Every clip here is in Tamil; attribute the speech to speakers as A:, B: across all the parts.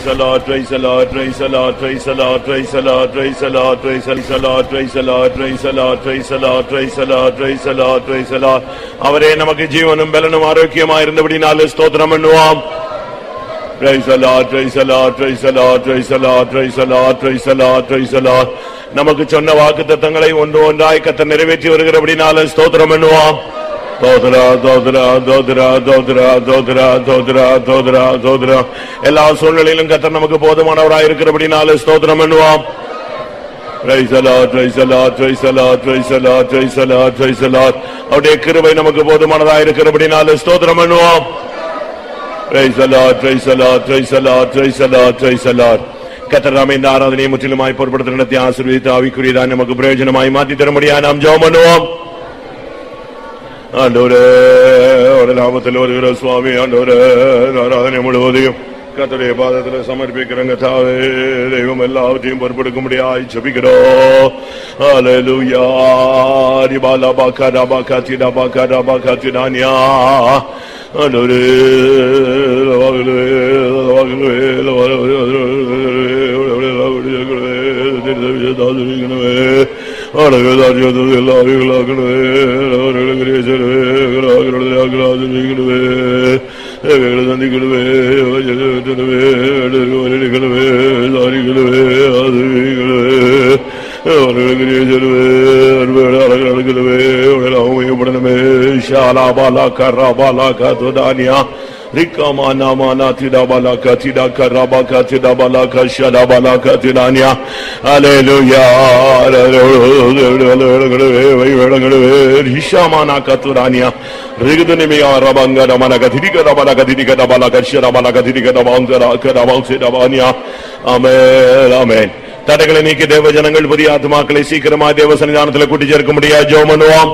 A: praise the Lord, praise the Lord, praise the Lord, praise the Lord, praise the Lord, praise the Lord, praise the Lord, praise the Lord, praise the Lord, praise the Lord, praise the Lord, praise the Lord, praise the Lord. அவரே நமக்கு ஜீவனும் பலனும் ஆரோக்கியமாய் இருந்தபடினாலே ஸ்தோத்திரம் பண்ணுவோம். Praise the Lord, praise the Lord, praise the Lord, praise the Lord, praise the Lord, praise the Lord, praise the Lord. நமக்கு சொன்ன வாக்குத்தத்தங்களை ஒன்று ஒன்றாய் கர்த்தர் நிறைவேற்றி வருகிறபடினாலே ஸ்தோத்திரம் பண்ணுவோம். தோத்ரா தோத்ரா தோத்ரா தோத்ரா தோத்ரா தோத்ரா தோத்ரா தோத்ரா. எல்லா சூழ்நிலையிலும் கர்த்தர் நமக்கு போதுமானவராய் இருக்கிறபடினாலே ஸ்தோத்திரம் பண்ணுவோம். Praise the Lord, praise the Lord, praise the Lord, praise the Lord, praise the Lord, praise the Lord. அவருடைய கிருபை நமக்கு போதுமானதாய் இருக்கிறபடினாலே ஸ்தோத்திரம் பண்ணுவோம். Praise the Lord, praise the Lord, praise the Lord, praise the Lord, praise the Lord. கர்த்தர் நாமே இந்த ஆராதனையை முற்றிலுமாய் பொறுப்படுத்த நடத்தி ஆசீர்வதித்து ஆவிக்குரியதாய் நமக்கு பிரயோஜனமாய் மாற்றி தரும்படியாக நாம் ஜெபம் பண்ணுவோம். ஆண்டவரே, ஒரு நாமத்தில் வருகிற சுவாமி, ஆண்டவரே, ஆராதனை முழுவதையும் கர்த்தருடைய பாதத்தில் சமர்ப்பிக்கிறங்க. தாவே, தெய்வம் எல்லாவற்றையும் பொறுப்பெடுக்கும்படியாய் ஜெபிக்கிறோம். ஹல்லேலூயா. ரிபாலா பாகரா பாகதிடா பாகரா பாகதிடானியா. ஆண்டவரே, Rikamana mana tida balaka tida karabaka tida balaka shada balaka tidanya. Hallelujah. Hishamana katuranya. Rigdunimiya rabanga ramanaga tidika rabanaga tidika balaka shada balaka tidika rabangara karabausi dabanya. Amen. Amen. தடைகளை நீக்கி தேவ ஜனங்கள் புதிய ஆத்துமாக்களை சீக்கிரமா தேவ சன்னிதானத்தில் கூட்டி சேர்க்க முடியாது. ஜெபம் பண்ணுவோம்.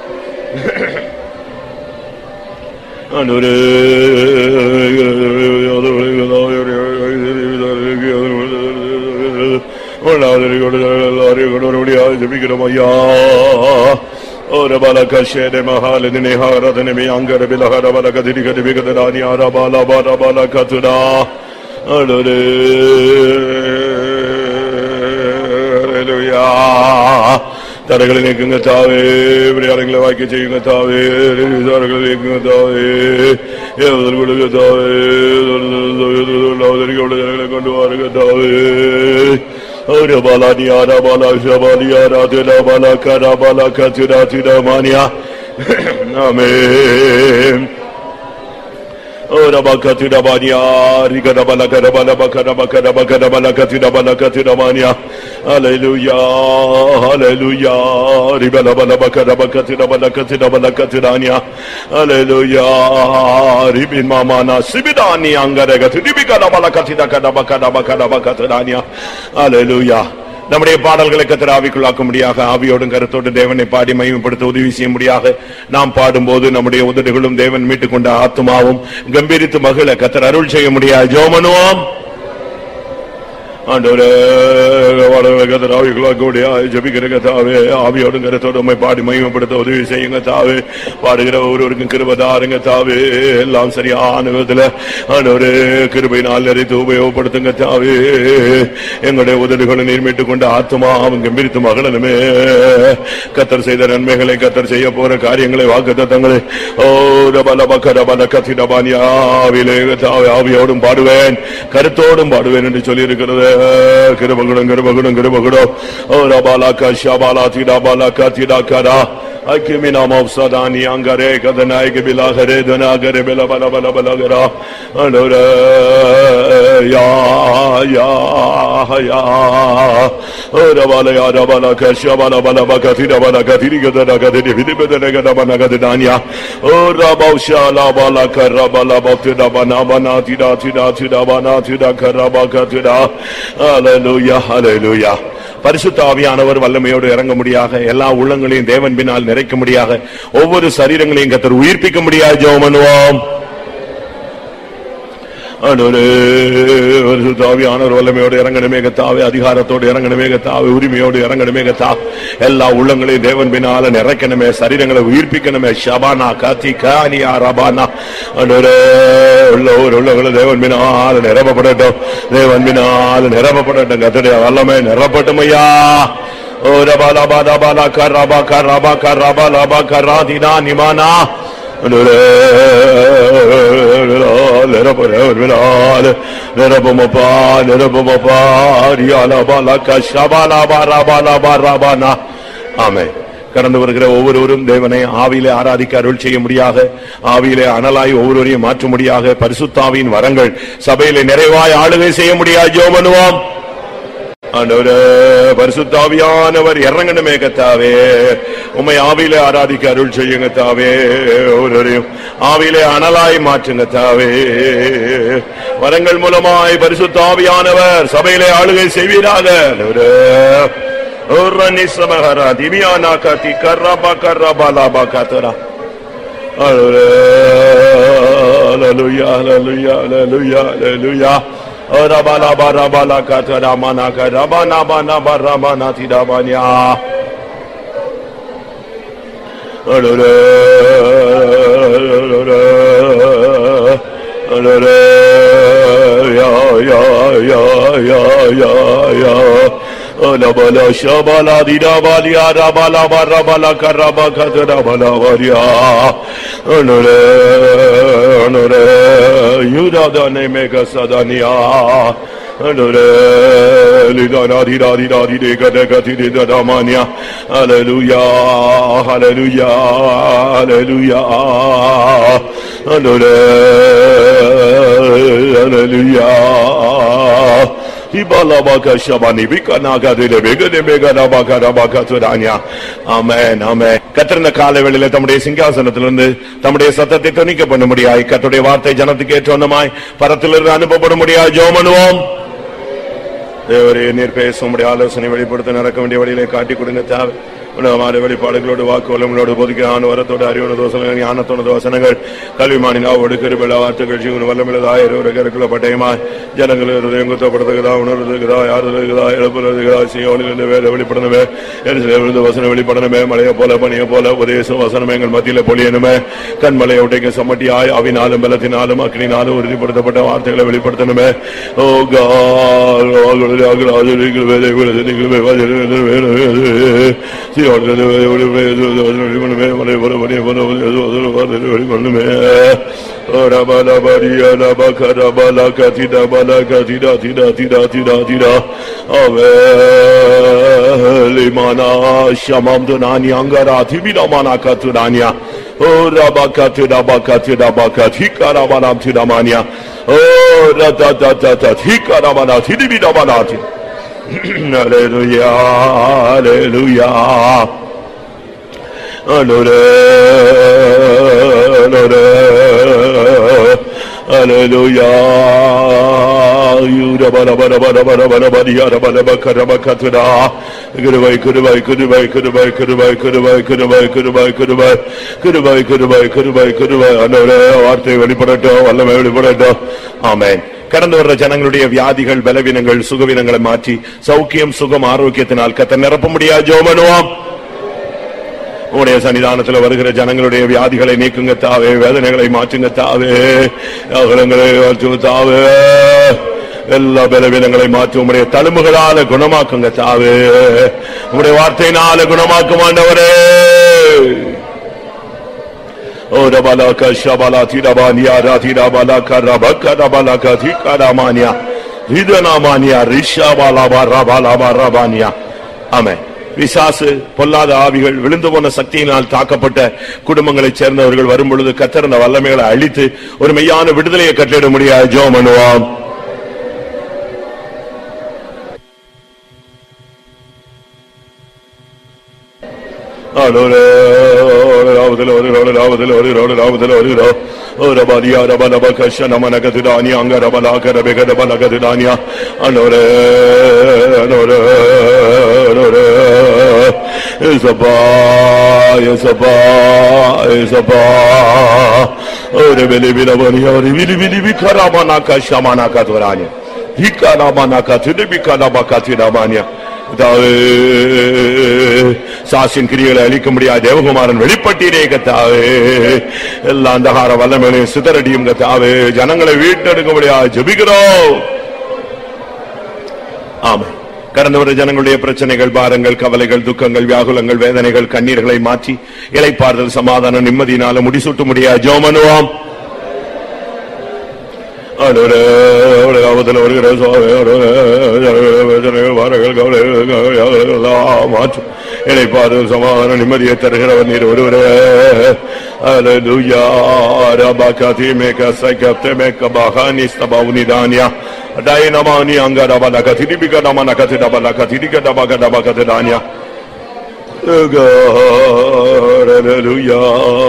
A: ஜபிக்கிறோமையா. ஒரு பலகஷேட மகாலதினே ஹாரதனமே அங்கர பிலஹர பலகதிரி கதிபிகதரானி அரபால பரபல கதுடா. ஹல்லேலூயா. தடைகளை நீக்குங்க தாவே, விளையாடுகளை வாக்கி செய்யுங்க தாவே, விசாரங்களை நீக்குங்க தாவே, ஏவதல் கொடுங்க தாவே, ஜனங்களை கொண்டு வாருங்க தாவே. ஒரு பாலானியாரா பாலா ஷபாலியாரா திரா பாலா கரா பாலா கதிரா திரா மானியா. ஆமென். Ora bakatida bania rigada balakada balakada bakada bakada balakatida balakatida mania. Hallelujah, hallelujah. Ribala balakada bakatida balakatida balakatida ania. Hallelujah. Ribin mamana sibidani angaraga ribikada balakatida kada bakada bakada bakatida ania. Hallelujah. நம்முடைய பாடல்களை கர்த்தர் ஆவிக்குள்ளாக்கும்படியாக ஆவியோடும் கருத்தோடு தேவனை பாடி மகிமைப்படுத்த உதவி செய்யும்படியாக நாம் பாடும்போது நம்முடைய உதடுகளும் தேவன் மீட்டுக் கொண்ட ஆத்துமாவும் கம்பீரித்து மகிழ கர்த்தர் அருள் செய்ய முடியாது. ஜெபம் பண்ணுவோம். ஆண்டவரே, கர்த்தர் ஆவிக்குள்ளாக்கும்படியாக ஜெபிக்கிறங்க தாவே. ஆவியோடும் கருத்தோடு உம்மை பாடி மகிமைப்படுத்த உதவி செய்யுங்க தாவே. பாடுகிற ஒருவருக்கும் கிருபை தாருங்க தாவே. எல்லாம் சரியான விதத்தில் ஆண்டவரே கிருபையினால் நிறைத்து உபயோகப்படுத்துங்க தாவே. எங்களுடைய உதடுகளை நீர் மீட்டுக் கொண்ட ஆத்துமாவும் கம்பீரித்து மகளனுமே. கர்த்தர் செய்த நன்மைகளை, கர்த்தர் செய்ய போற காரியங்களை, வாக்குத்தத்தங்களை ஆவியோடும் பாடுவேன், கருத்தோடும் பாடுவேன் என்று சொல்லி இருக்கிறது. கிருபகுடம் கிருபகுடம் கிருபகுடம். ஓ ரபாலா ஷபாலா திடா பாலா திடா கரா Akimina mavsadani angare kadanai ke bilagare danagare bela bala bala bala gara. Andora ya ya ya. Ora bala ya bala kasha bala bala bakati da bala katiri gadana gadini vidi bedana gadana bana gadania. Ora bausha la bala karabala bakti da bana bana tida tida tida bana tida karabaka tida. Hallelujah, hallelujah. பரிசுத்த ஆவியானவர் வல்லமையோடு இறங்க முடியாக, எல்லா உள்ளங்களையும் தேவன் பின்னால் நிறைக்க முடியாக, ஒவ்வொரு சரீரங்களையும் கர்த்தர் உயிர்ப்பிக்க முடியாது. ஜெபம் பண்ணுவோம். தாவியானவர் வல்லமையோடு இறங்கணுமே கத்தாவே, அதிகாரத்தோடு இறங்கணுமே கத்தாவே, உரிமையோடு இறங்கணுமே கத்தா, எல்லா உள்ளங்களையும் தேவன் பின்னால நிறைக்கணுமே, சரீரங்களை உயிர்ப்பிக்கணுமே. ஷபானா காத்தி கானியா ரபானா உள்ளவங்களை தேவன் பின்னால நிரப்பப்படட்டும், தேவன் பின்னால நிரப்பப்படட்டும். கத்தடைய வல்லமை நிரப்பட்டும் ஐயா. ஓ ரபாலா பாலா பாலா கராபா கராபா கராபா லாபா கராதினா நிமானா கடந்து வருகிற ஒவ்வொருவரும் தேவனை ஆவியிலே ஆராதிக்க அருள் செய்ய முடியாக, ஆவியிலே அனலாய் ஒவ்வொருவரையும் மாற்ற முடியாக, பரிசுத்தாவின் வரங்கள் சபையிலே நிறைவாய் ஆளுகை செய்ய முடியாது. ஜெபம் பண்ணுவோம். பரிசுத்தாவியானவர் இறங்கணுமே கத்தாவே, உம்மை ஆவியிலே ஆராதிக்க அருள் செய்யுங்க தாவே, ஒவ்வொருவரையும் ஆவியிலே அனலாய் மாற்றுங்க தாவே. வரங்கள் மூலமாய் பரிசுத்தாவியானவர் சபையிலே ஆளுகை செய்வீராக. Rabala barabala kataramana karabana bana baramana tidabanya. Bala shabala didabalia rabala barabala karaba katarabala varia. Yuda dane mega sadania. Hallelujah, hallelujah, hallelujah, hallelujah. கத்திருந்த காலவேளையில தம்முடைய சிங்காசனத்திலிருந்து தம்முடைய சத்தத்தை தொனிக்க பண்ண முடியாது, கர்த்தருடைய வார்த்தை ஜனத்துக்கு ஏற்றவண்ணமாய் பரத்திலிருந்து அனுப்பப்பட முடியாது. ஜெபம் பண்ணுவோம். தேவரே, நீர் பேச உம்முடைய ஆலோசனை வெளிப்படுத்த நடக்க வேண்டிய வழியிலே காட்டி கொடுங்க தேவை. வெளிப்பாடுகளோடு வாக்குவலங்களோடு பொதுக்கான வரத்தோடு அறிவுன தோசனங்கள் ஞானத்தோட தோசனங்கள் கல்விமானினாவோடு கருவிழா வார்த்தைகள் ஜீவன வல்லமிழதாயிருக்கிற பட்டயமாய் ஜனங்கள் குத்தப்படுத்துகிறதா, உணர்வுகிறதா, யாருகிறதா, எழுப்புகிறதா, செய்யோனிலிருந்து வேலை வெளிப்படணுமே, எரிசிலிருந்து வசனம் வெளிப்படணுமே, மழையை போல பனியை போல உபதேசம் வசனம் எங்கள் மத்தியில பொழியணுமே. கண்மலையை உடைக்க சம்மட்டியாய் அவினாலும் பலத்தினாலும் அக்னினாலும் உறுதிப்படுத்தப்பட்ட வார்த்தைகளை வெளிப்படுத்தணுமே. ஓ Hallelujah, hallelujah, hallelujah. You rabba rabba rabba rabba rabba rabba rabba rabba karama katura. Kudubai kudubai kudubai kudubai kudubai kudubai kudubai kudubai kudubai kudubai kudubai kudubai kudubai. Anore வார்த்தை வெளிப்படட்டும், வல்லமை வெளிப்படட்டும். ஆமென். கடந்து வர்ற ஜனங்களுடைய வியாதிகள் பலவீனங்கள் சுகவீனங்களை மாற்றி சௌக்கியம் சுகம் ஆரோக்கியத்தினால் கர்த்தர் நிரப்ப முடியாது. ஜெபம் பண்ணுவோம். உடைய சன்னிதானத்தில் வருகிற ஜனங்களுடைய வியாதிகளை நீக்குங்க தாவே, வேதனைகளை மாற்றுங்க தாவே, அகலங்களை மாற்றுங்க தாவே, எல்லா பலவீனங்களை மாற்றி உம்முடைய தழும்புகளால குணமாக்குங்க தாவே, உம்முடைய வார்த்தையினால குணமாக்கும் ஆண்டவரே. Oh rabala kashabala tirabania ratirabala karabaka rabala kathikaramania hidanamania rishabala barabala barabania. ஆமென். பிசாசு பொல்லாத ஆவிகள் விழுந்து போன சக்தியினால் தாக்கப்பட்ட குடும்பங்களைச் சேர்ந்தவர்கள் வரும்பொழுது கர்த்தர் அந்த வல்லமைகளை அழித்து ஒரு மெய்யான விடுதலையை கட்டளையிட முடியாது. ஜெபம் பண்ணுவோம். Ore bele bele bani ore bili bili bikarama naka shamana katuranya. Hikarama naka tüde bikarama katuranya. சாசின் கிரிகளை அழிக்க முடியாது தேவகுமாரன் வெளிப்பட்டீரே கத்தாவே. எல்லா அந்தகார வல்லமைகளையும் சிதறடியும் கத்தாவே. ஜனங்களை வீட்டெடுக்க முடியாது ஜெபிக்கிறோம். ஆமென். கடந்த வர ஜனங்களுடைய பிரச்சனைகள், பாரங்கள், கவலைகள், துக்கங்கள், வியாகுலங்கள், வேதனைகள், கண்ணீர்களை மாற்றி இளைப்பாறுதல், சமாதானம், நிம்மதியினால முடிசூட்ட முடியாது ஜெபம் பண்ணுவோம். இளைப்பாறுதல், சமாதானம், நிம்மதியை தருகிறவர் நீர் ஒருவரே. Dainamani angarabala katibika namana katidabala katika dabaga dabaga dania. Hallelujah.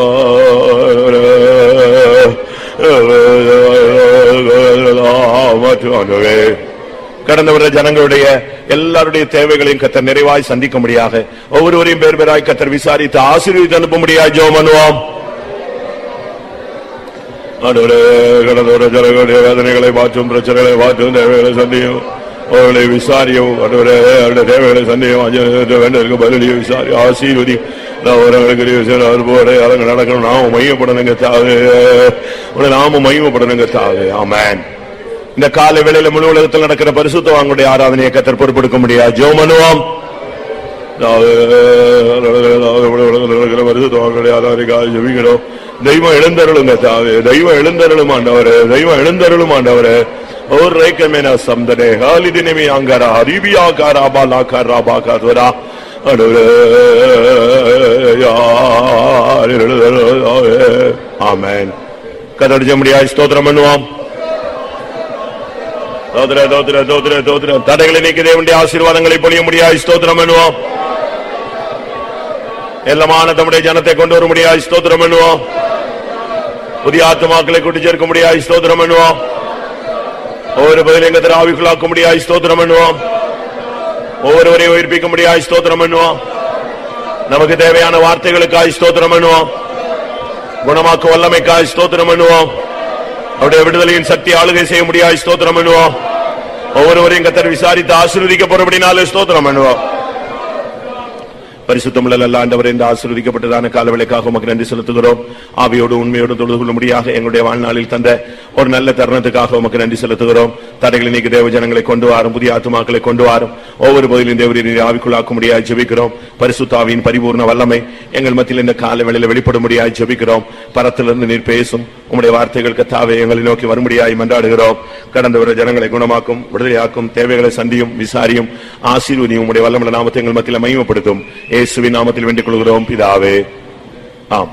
A: கடந்த வர ஜனங்களுடைய எல்லாருடைய தேவைகளையும் கர்த்தர் நிறைவாய் சந்திக்க முடியாக ஒவ்வொருவரையும் பேர் பேராய் கர்த்தர் விசாரித்து ஆசீர்வதித்து அனுப்ப முடியாது ஜெபம் பண்ணுவோம். வேதனைகளை மாற்றும், பிரச்சனைகளை மாற்றும், தேவைகளை சந்தியும், அவர்களை விசாரியும், அவருடைய தேவைகளை சந்தியும், வேண்டதற்கு பதிலிய விசாரி ஆசீர்வதி நடக்கணும். நாம மையப்படணுங்க தாவே, நாம மையப்படணுங்க தாவே. ஆமென். இந்த கால வேளையில முழு உலகத்தில் நடக்கிற பரிசுத்தவான்களுடைய ஆராதனையை கர்த்தர் பொறுப்பெடுக்க முடியாது ஜெபம் பண்ணுவோம். பரிசுத்தவான்களுடைய ஆராதனைக்காக ஜெபிக்கிறோம். தெய்வம் எழுந்தருளுங்க தாவே, தெய்வம் எழுந்தருளும் ஆண்டவரே, தெய்வம் எழுந்தருளும் ஆண்டவரே. ஒரு ரேக்கமேனா சம்தனே ஹாலிதினமே ஆங்கரா ஹரிபியா காராபா லாகா ராபா காதுரா ஆண்டவரே. ஆமென். கர்த்தருடைய முடியாய் ஸ்தோத்திரம் பண்ணுவோம். தோத்ர தோத்ர தோத்ர தோத்ர தடைகளை நீக்கி தேவனுடைய ஆசீர்வாதங்களை பொழிய முடியாய் ஸ்தோத்திரம் பண்ணுவோம். எல்லாமான தம்முடைய ஜனத்தை கொண்டு வர முடியாய் ஸ்தோத்திரம் பண்ணுவோம். புதிய ஆத்துமாக்களை கூட்டி சேர்க்க முடியாய் ஸ்தோத்திரம் பண்ணுவோம். ஒவ்வொரு பதிலங்கத்தில் ஆவிக்குள்ளாக்க முடியாய் ஸ்தோத்திரம் பண்ணுவோம். ஒவ்வொருவரையும் உயிர்ப்பிக்க முடியாய் ஸ்தோத்திரம் பண்ணுவோம். நமக்கு தேவையான வார்த்தைகளுக்காய் ஸ்தோத்திரம் பண்ணுவோம். குணமாக்க வல்லமைக்காய் ஸ்தோத்திரம் பண்ணுவோம். அவருடைய விடுதலையின் சக்தி ஆளுகை செய்ய முடியாய் ஸ்தோத்திரம் பண்ணுவோம். ஒவ்வொருவரையும் கர்த்தர் விசாரித்து ஆசீர்வதிக்க போறபடினாலே ஸ்தோத்திரம் பண்ணுவோம். பரிசுத்தமுள்ள நல்ல ஆண்டவரே, இந்த ஆசீர்வதிக்கப்பட்டதான காலவேளைக்காக உமக்கு நன்றி செலுத்துகிறோம். ஆவியோடு உண்மையோடு தொழுது கொள்ளும்படியாக எங்களுடைய வாழ்நாளில் தந்த ஒரு நல்ல தருணத்துக்காக உமக்கு நன்றி செலுத்துகிறோம். தடைகளை நீக்கி தேவ ஜனங்களை கொண்டு வாரும், புதிய ஆத்துமாக்களை கொண்டு வாரும். ஒவ்வொரு பதிலும் தேவரீர் ஆவிக்குள்ளாக்க முடியாது ஜெபிக்கிறோம். பரிசுத்த ஆவியின் பரிபூர்ண வல்லமை எங்கள் மத்தியில் இந்த காலவேளையில் வெளிப்பட முடியாது ஜெபிக்கிறோம். பரத்திலிருந்து நீர் பேசும் உம்முடைய வார்த்தைகள் கர்த்தாவே எங்களை நோக்கி வரும்படியாய் மன்றாடுகிறோம். கடந்த வர ஜனங்களை குணமாக்கும், விடுதலையாக்கும், தேவைகளை சந்தியும், விசாரியும், ஆசீர்வதியும். உம்முடைய வல்லமுள்ள நாமத்தை எங்கள் மத்தியில் மகிமைப்படுத்தும். இயேசுவின் நாமத்தில் வேண்டிக் கொள்கிறோம் பிதாவே. ஆம்.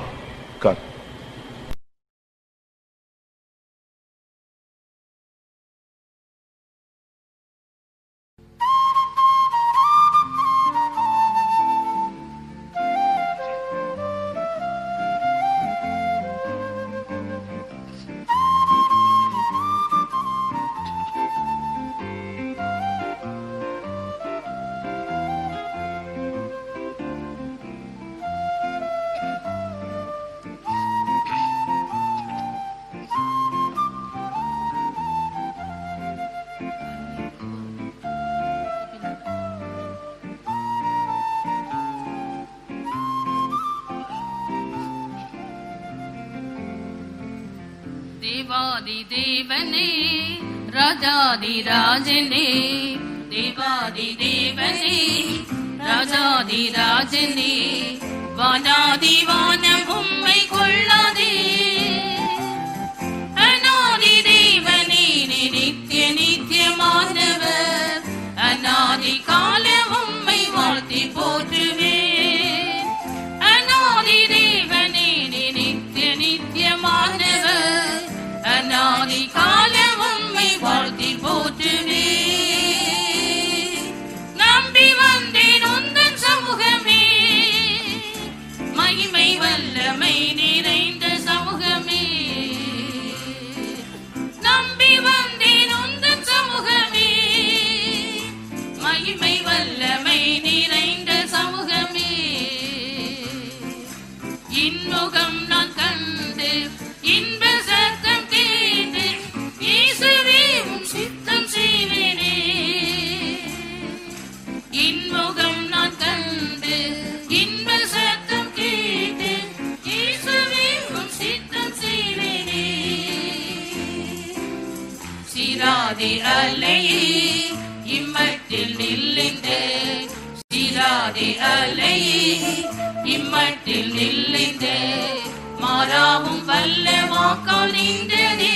B: தேவாதி தேவனே ராஜாதி ராஜனே, தேவாதி தேவனே ராஜாதி ராஜனே, வானாதி வானம் உம்மை கொள்ளாதே. அநாதி தேவனே நித்திய நித்தியமானவர், அநாதி காலம் உம்மை வாழ்த்தி போற்றுவே. அநாதி தேவனே நித்திய நித்தியமானவர், அநாதி காலம் உம்மை வாழ்த்தி போற்றுவே. நம்பி வந்தேன் உந்தன் சமூகமே, மகிமை வல்லமை நிறைந்த கல்லையே இம்மட்டில் நில்லைந்த மாறாவும் வல்ல வாக்கால் நின்றதே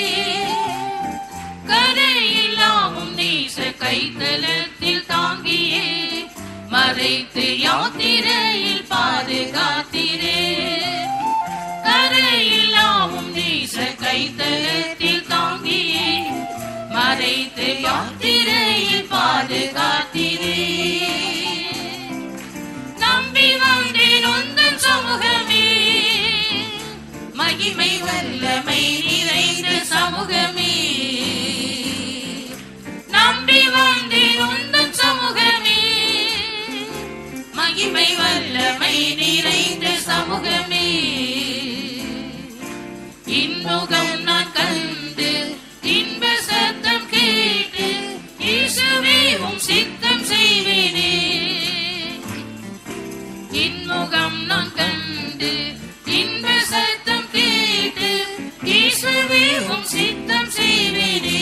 B: கரையில்லாவும் நேச கைத்தலத்தில் தாங்கியே மறைத்து யாத்திரையில் பாதுகாத்திரே கரையில்லாவும் நேச கைத்தலத்தில் தாங்கியே மறைத்து யாத்திரையில் பாதுகாத்திரே நம்பி வந்தேன் உந்தன் சமூகமே மகிமை வல்லமை நிறைந்த சமூகமே நம்பி வந்தேன் உந்தன் சமூகமே மகிமை வல்லமை நிறைந்த சமூகமே இன்முகம் நான் கண்டு இன்ப சத்தம் கேட்டு இயேசுவே உம் சித்தம் செய்வேனே இன்முகம் நான் கண்டு இன்ப சத்தம் கேட்டு இயேசுவே உம் சித்தம் செய்வேனே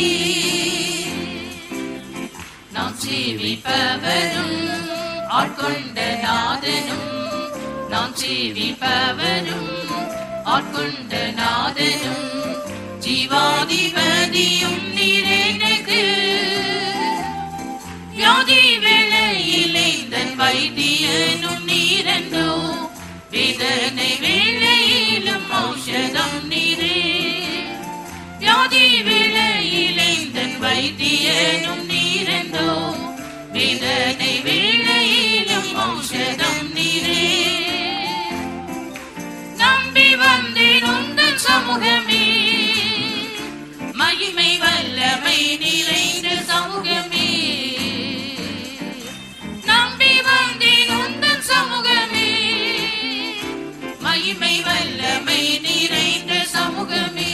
B: நாம் சேவிப்பவரும் ஆட்கொண்ட நாதனும் நாம் சேவிப்பவரும் ஆட்கொண்ட நாதனும் ஜீவாதிபதியும் நீரெனக்கு வியாதி வேளையிலே தன் வைத்தியனும் நீரென்றோ வேதனை வேளையிலும் ஔஷதம் நீரே வியாதி வேளையிலே தன் வைத்தியனும் நீரென்றோ வேதனை வேளையிலும் ஔஷதம் நீரே நம்பி வந்தேன் உந்தன் சமூகமே மகிமை வல்லமை நிறைந்த சமூகமே நம்பி வந்தேன் உந்தன் சமூகமே மகிமை வல்லமை நிறைந்த சமூகமே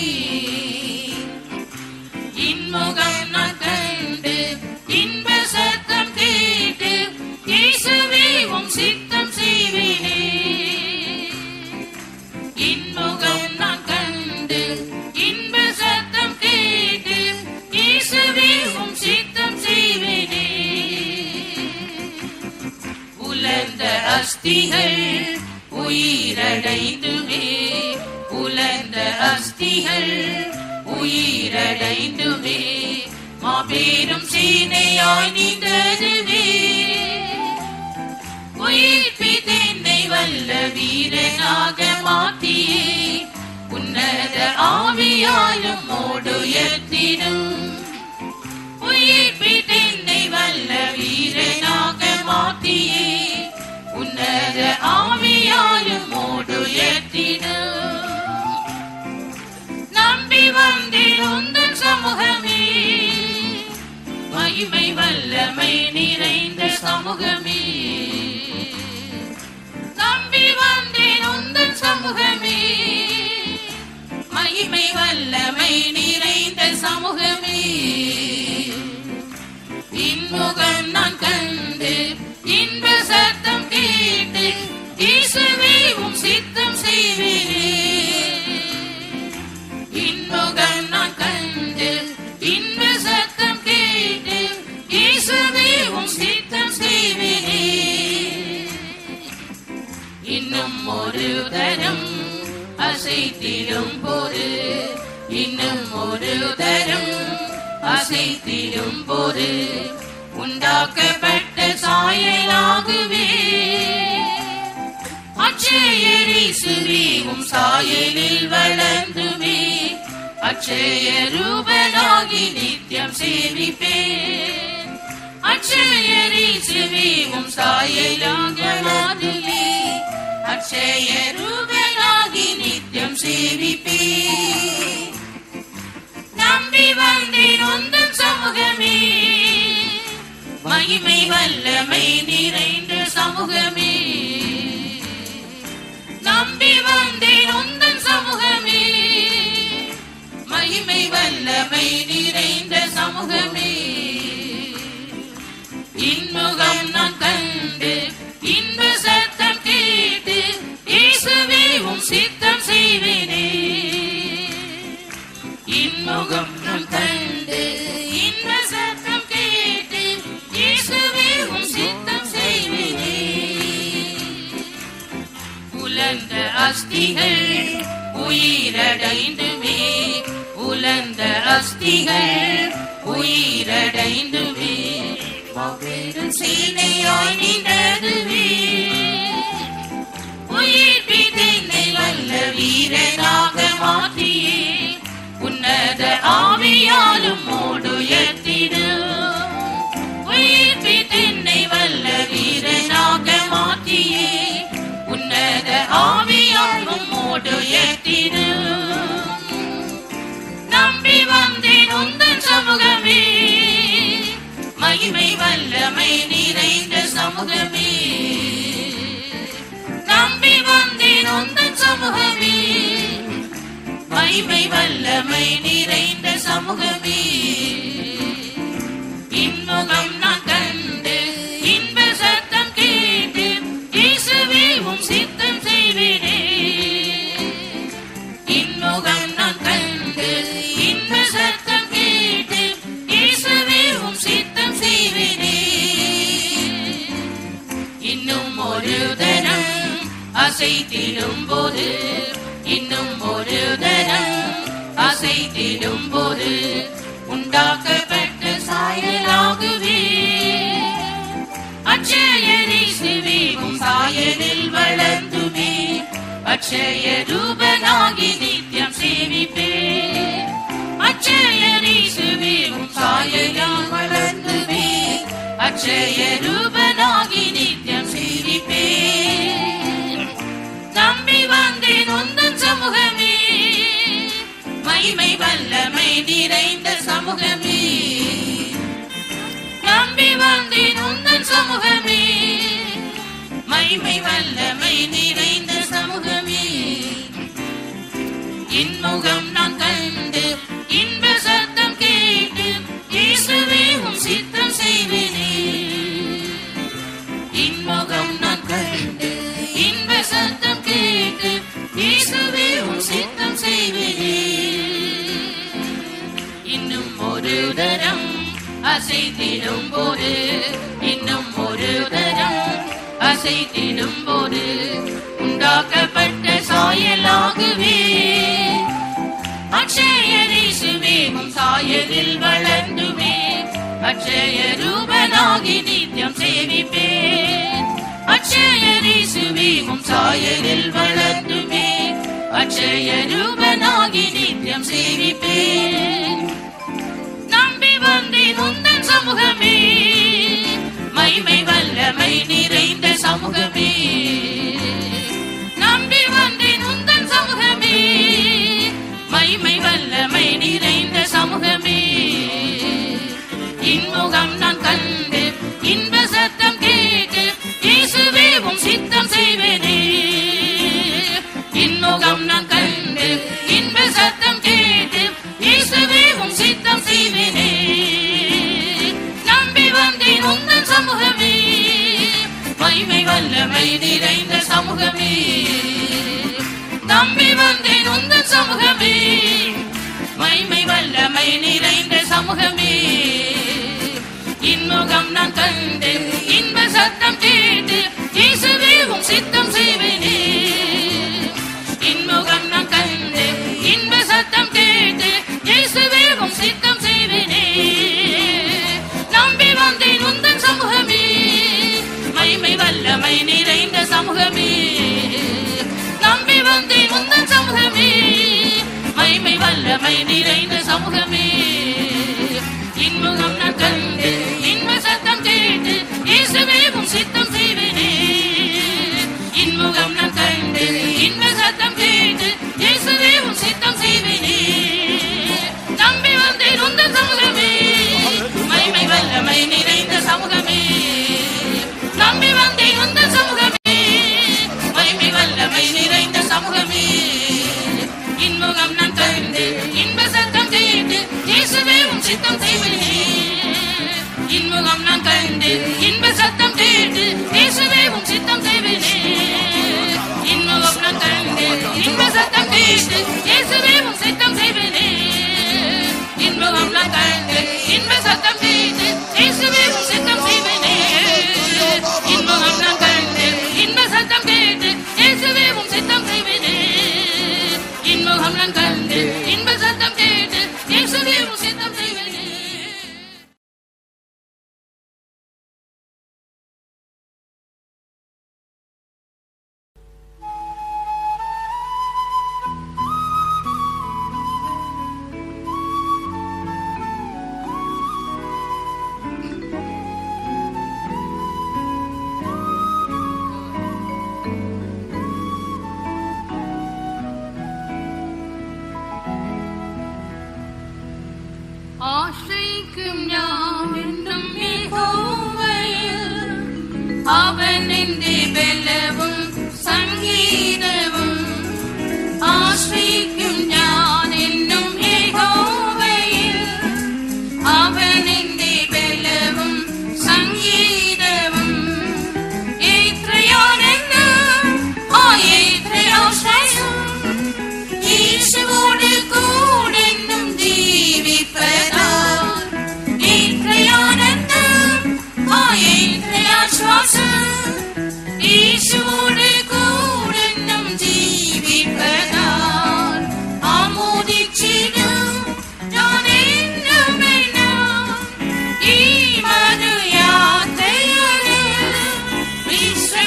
B: இன்முகம் நான் கண்டு இன்ப சத்தம் கேட்டு இயேசுவே உம் சித்தம் செய்வேனே இன்முகம் நான் கண்டு இன்ப சத்தம் கேட்டு இயேசுவே உம் சித்தம் செய்வேனே உலர்ந்த அஸ்திகள் உயிரடைந்துமே உலர்ந்த அஸ்திகள் உயிரடைந்துமே மாபெரும் சேனையாய் நின்றதுவே உயிர்ப்பித்தென்னை வல்ல வீரனாக மாற்றியே உன்னத ஆவியாலும் ஓடுயர்த்திடும் உயிர்ப்பித்தென்னை வல்ல வீரனாக மாற்றியே உன்னத ஆவியாலும் ஓடுயர்த்திடும் நம்பி வந்தேன் உந்தன் சமூகமே மகிமை வல்லமை நிறைந்த சமூகமே நம்பி வந்தேன் உந்தன் சமூகமே மகிமை வல்லமை நிறைந்த சமூகமே இன்முகம் நான் கண்டு இன்ப சத்தம் கேட்டு இயேசுவே உம் சித்தம் செய்வேனே இன்முகம் நான் கண்டு இன்ப சத்தம் கேட்டு இயேசுவே உம் சித்தம் செய்வேனே இன்னும் ஒரு தரம் அசைத்திடும் போது இன்னும் ஒரு தரம் அசைத்திடும் போது உண்டாக்கப்பட்ட சாயலாகவே அச்சேயரீசுவே உம் சாயலில் வளர்ந்துமே அச்சய ரூபனாகி நித்தியம் சேவிப்பேன் அச்சேயரீசுவே உம் சாயலாக மாதிலே அச்சய ரூபனாகி நித்தியம் சேவிப்பேன் நம்பி வந்தேன் உந்தன் சமூகமே மகிமை வல்லமை நிறைந்த சமூகமே நம்பி வந்தேன் உந்தன் சமூகமே மகிமை வல்லமை நிறைந்த சமூகமே இன்முகம் நான் கண்டு இன்ப சத்தம் கேட்டு இயேசுவே உம் சித்தம் செய்வேனே இன்முகம் நான் கண்டு இன்ப சத்தம் கேட்டு இயேசுவே உம் சித்தம் செய்வேனே அஸ்திகள் உயிரடைந்துமே, உலர்ந்த அஸ்திகள் உயிரடைந்துமே, மாபெரும் சேனையாய் நின்றதுவே. உயிர்ப்பித்தென்னை வல்ல வீரனாக மாற்றியே, உன்னத ஆவியாலும் மூடுயர்த்திடு. உயிர்ப்பித்தென்னை வல்ல வீரனாக மாற்றியே, உன்னத ஆவியாலும் மூடுயர்த்திடு. நம்பி வந்தேன் உந்தன் சமூகமே, மகிமை வல்லமை நிறைந்த சமூகமே. நம்பி வந்தேன் உந்தன் சமூகமே, மகிமை வல்லமை நிறைந்த சமூகமே. இன்முகம் நான் கண்டு இன்ப சத்தம் கேட்டு, இயேசுவே உம் சித்தம் செய்வேனே. இன்முகம் நான் கண்டு இன்ப சத்தம் கேட்டு, இயேசுவே உம் சித்தம் செய்வேனே. இன்னும் ஒரு தரம் அசைத்திடும் போது, இன்னும் ஒரு தரம் அசைத்திடும் போது, உண்டாக்கப்பட்ட சாயலாகவே அட்சயரீசுவே உம் சாயலில் வளர்ந்துமே, அட்சய ரூபனாகி நித்தியம் சேவிப்பே. அட்சயரீசுவே உம் சாயலில் வளர்ந்துமே, அட்சய ரூபனாகி நித்தியம் சேவிப்பே. நம்பி வந்தேன் உந்தன் சமூகமே, மகிமை வல்லமை நிறைந்த சமூகமே. நம்பி வந்தேன் உந்தன் சமூகமே, மகிமை வல்லமை நிறைந்த சமூகமே. இன்முகம் நான் கண்டு இன்ப சத்தம் கேட்டு, இயேசுவே உம் சித்தம் செய்வேனே. இன்முகம் நான் கண்டு இன்ப சத்தம் கேட்டு, இயேசுவே உம் சித்தம் செய்வேனே. இன்னும் ஒரு தரம் அசைத்திடும் போது, இன்னும் ஒரு தரம் அசைத்திடும் போது, உண்டாக்கப்பட்ட சாயலாகவே அட்சயரீசுவே உம் சாயலில் வளர்ந்துமே, அட்சய ரூபனாகி நித்தியம் சேவிப்பே. அட்சயரீசுவே உம் சாயலில் வளர்ந்துமே, அட்சய ரூபனாகி நித்தியம் சேவிப்பே. நம்பி வந்தேன் உந்தன் சமூகமே, மகிமை வல்லமை நிறைந்த சமூகமே. நம்பி வந்தேன் உந்தன் சமூகமே, மகிமை வல்லமை நிறைந்த சமூகமே. இன்முகம் நான் கண்டு இன்ப சத்தம் கேட்டு, இயேசுவே உம் சித்தம் செய்வேனே. இன்முகம் நான் கண்டு இன்ப சத்தம் கேட்டு, இயேசுவே உம் சித்தம் செய்வேனே. நம்பி வந்தேன் உந்தன் சமூகமே, மகிமை வல்லமை நிறைந்த சமூகமே. நம்பி வந்தேன் உந்தன் சமூகமே, மகிமை வல்லமை நிறைந்த சமூகமே. இன்முகம் நான் கண்டு இன்ப சத்தம் கேட்டு, இயேசுவே உம் சித்தம் செய்வேனே. இன்முகம் நான் கண்டு இன்ப சத்தம் கேட்டு, இயேசுவே உம் சித்தம் செய்வேனே. நம்பி வந்தேன் உந்தன் சமூகமே, மகிமை வல்லமை நிறைந்த சமூகமே. நம்பி வந்தேன் உந்தன் சமூகமே, மகிமை வல்லமை நிறைந்த சமூகமே. இன்முகம் நான் கண்டு இன்ப சத்தம் கேட்டு, இயேசுவே உம் சித்தம் செய்வேனே. இன்முகம் நான் கண்டு இன்ப சத்தம் கேட்டு, இயேசுவே உம் சித்தம் செய்வேனே. நம்பி வந்தேன் உந்தன் சமூகமே, மகிமை வல்லமை நிறைந்த சமூகமே. நம்பி வந்தேன் உந்தன் சமூகமே, மகிமை வல்லமை நிறைந்த சமூகமே. இன்முகம் நான் கண்டு இன்ப சத்தம் கேட்டு, இயேசுவே உம் சித்தம் செய்வேனே. இன்முகம் நான் கண்டு இன்ப சத்தம் கேட்டு,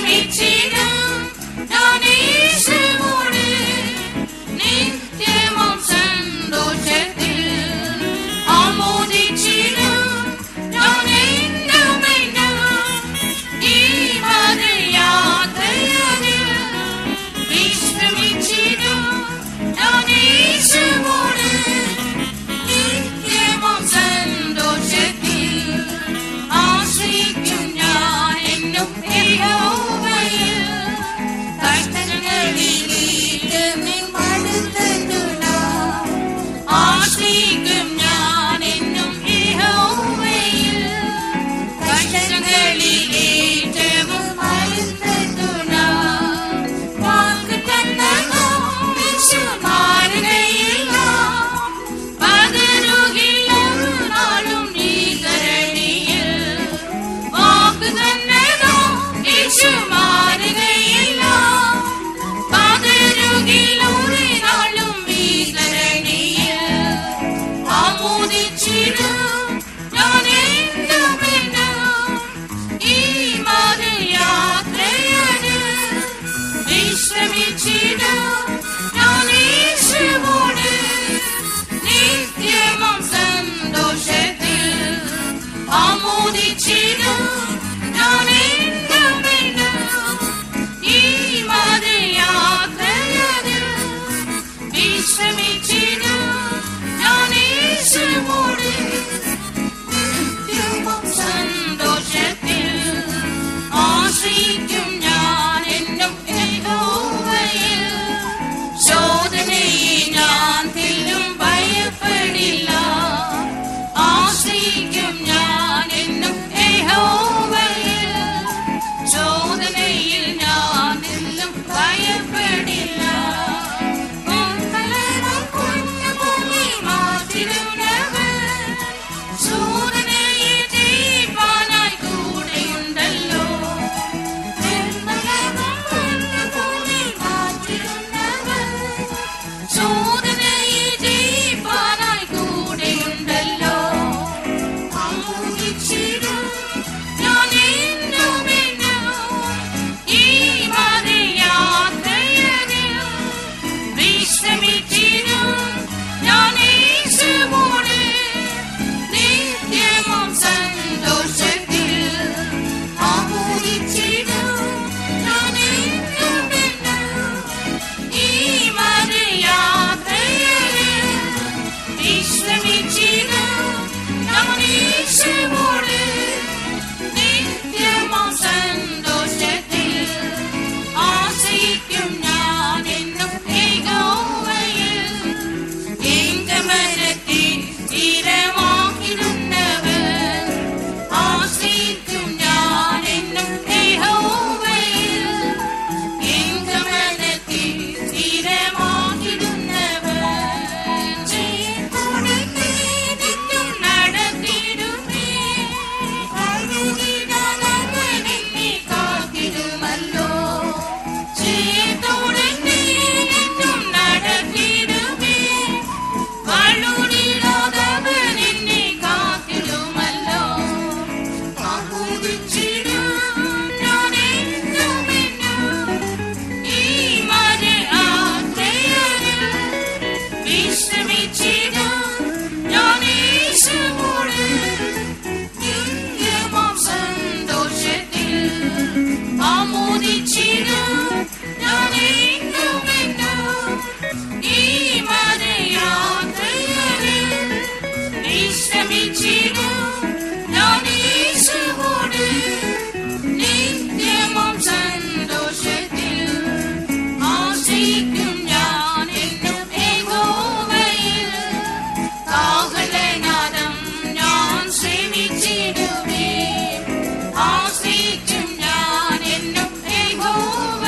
B: Go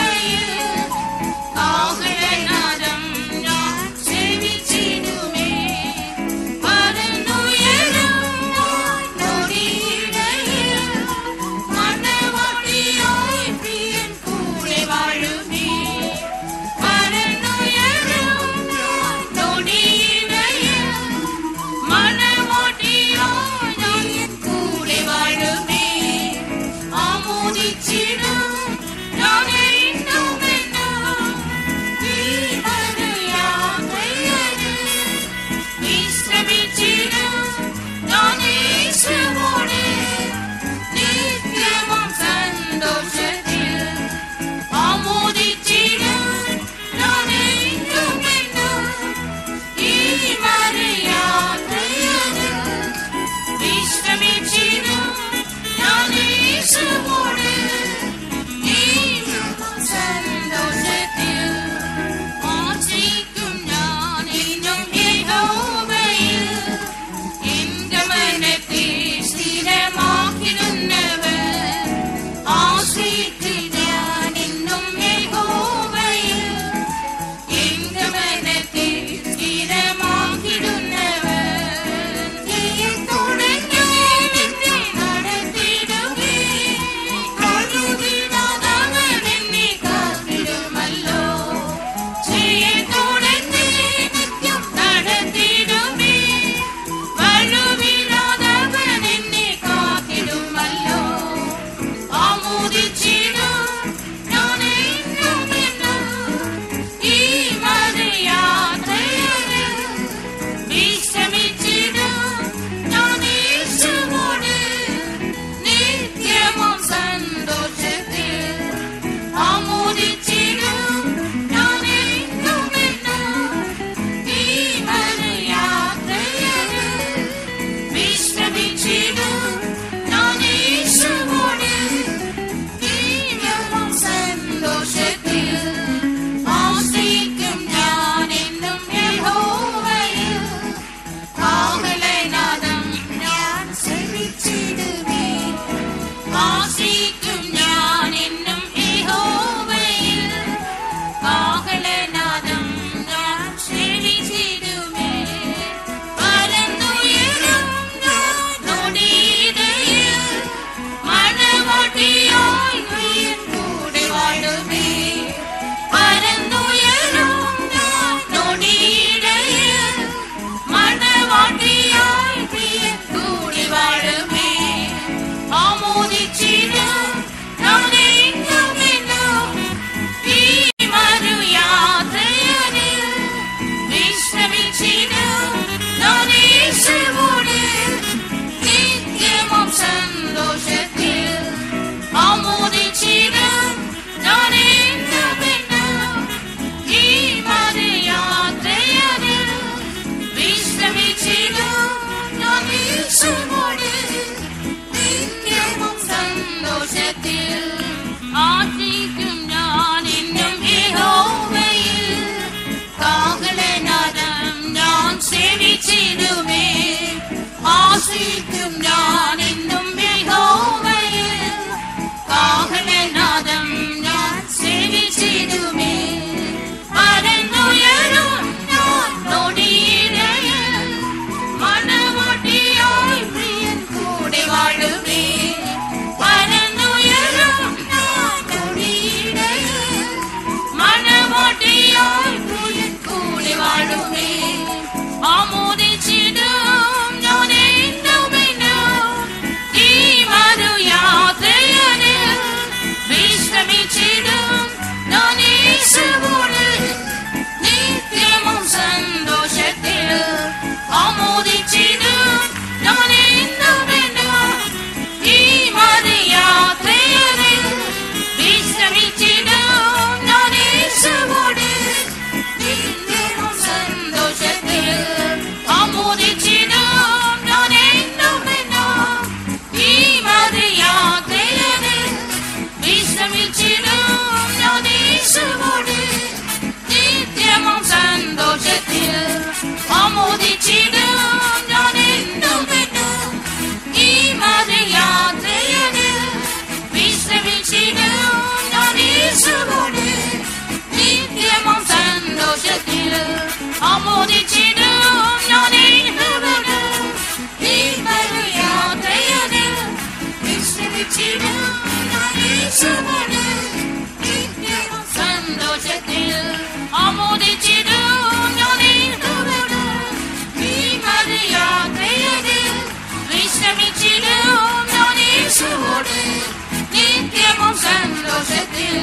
B: சந்தோஷத்தில் ஆமோதிச்சிடும் ஞானேந்தோடு நீ மது யாத்திரையதில் விஸ்ரமிச்சிடும் ஞானேசுவோடு நித்தியமும் சந்தோஷத்தில்.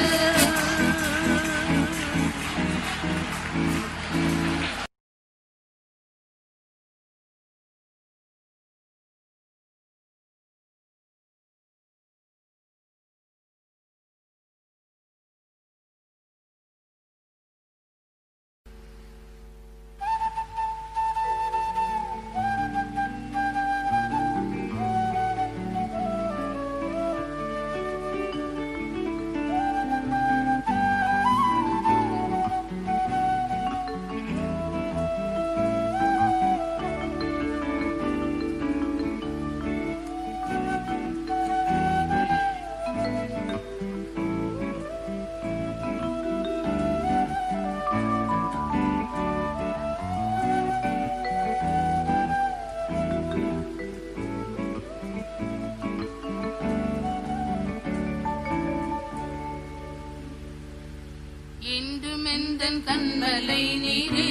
B: என்றுமெந்தன் கண்மலை நீரே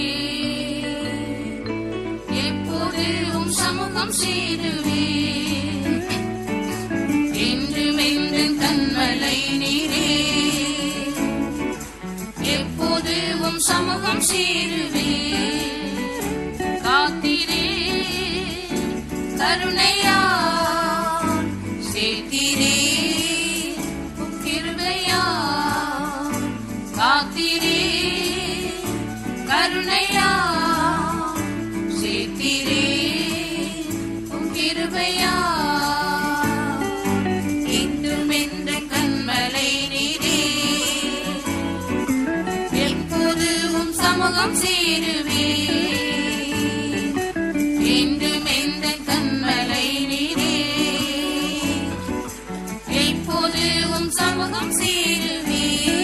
B: எப்போதும் சமூகம் சேருவேன். என்றுமெந்தன் கண்மலை நீரே எப்போதும் சமூகம் சேருவேன். காத்திரே கருணையா சேர்த்திரே கிருபையா காத்திரே கருணையா சேர்த்திரே கிருபையா இன்றும் என்ற கண்மலை நீரே எப்போதும் சமூகம் சேருவே. இன்றும் என்ற கண்மலை நீரே எப்போதும் சமூகம் சேருவே.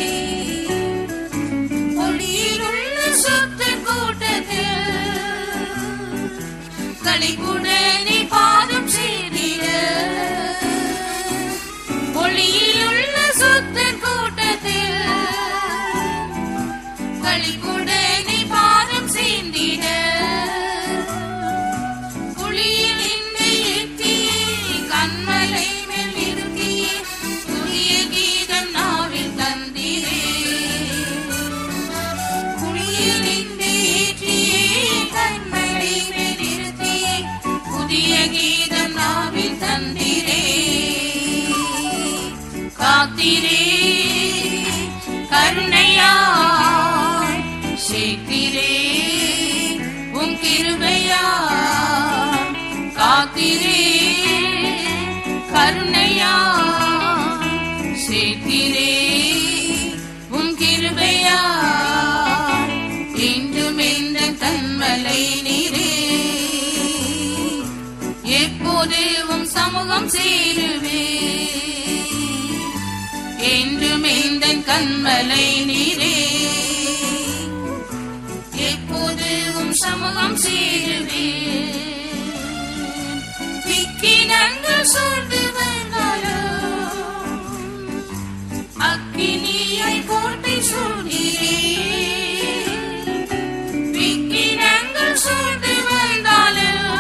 B: களிப்புடனே பாதம் சேரிட ஒளியிலுள்ள சுத்த கூட்டத்தில் களிப்புடனே பாதம் சேர்ந்திட குளியில் இந்த எத்தியே கண்மலை மேல் நிறுத்தியே புதிய கீதம் நாவில் தந்திரே. குளியில் இந்த ஏற்றியே கண்மலை புதிய கீதம் நாவில் தந்திரே. காத்திரே கருணையாய் சேர்த்திரே உம் கிருபையாய். காத்திரே கருணையாய் சேர்த்திரே உம் கிருபையாய். என்றும் எந்த கண்மலை நீரே எப்போதும் சமூகம் சேருவே. என்றும் எந்தன் கண்மலை நீரே எப்போதும் சமூகம் சேருவே. விக்கினங்கள் சூழ்ந்து வந்தாலும் அக்கினியை கோட்டை சூழ்கிறே. விக்கினங்கள் சூழ்ந்து வந்தாலும்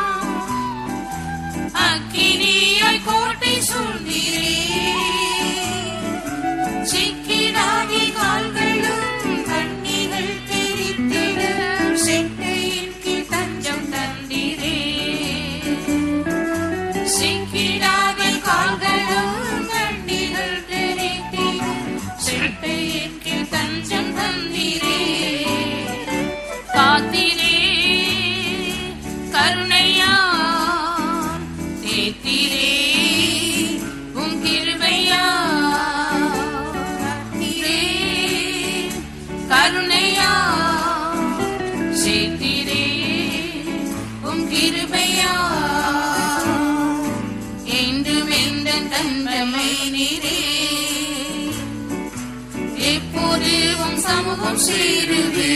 B: அக்கினியாய் கோட்டை சூழ்ந்திரே. சிக்கிடாதி கால்களும் கண்ணிகள் தெரித்திட செட்டையின் கீழ் தஞ்சம் தந்திரே. சிக்கிடாதி கால்களும் கண்ணிகள் தெரித்திட செட்டையின் கீழ் தஞ்சம் தந்திரே. காத்திரே கருணையா சேர்த்திரே உம் கிருபையா. காத்திரே கருணையா சேர்த்திரே உம் கிருபையா. என்றும் எந்த தந்தமை நீரே எப்போதும் சமூகம் சேருவே.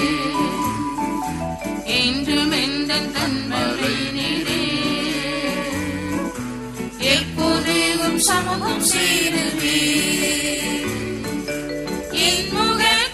B: என்றும் எந்த தந்தமை நீரே எப்போதும் சமூகம் சேருவே. என் முகம்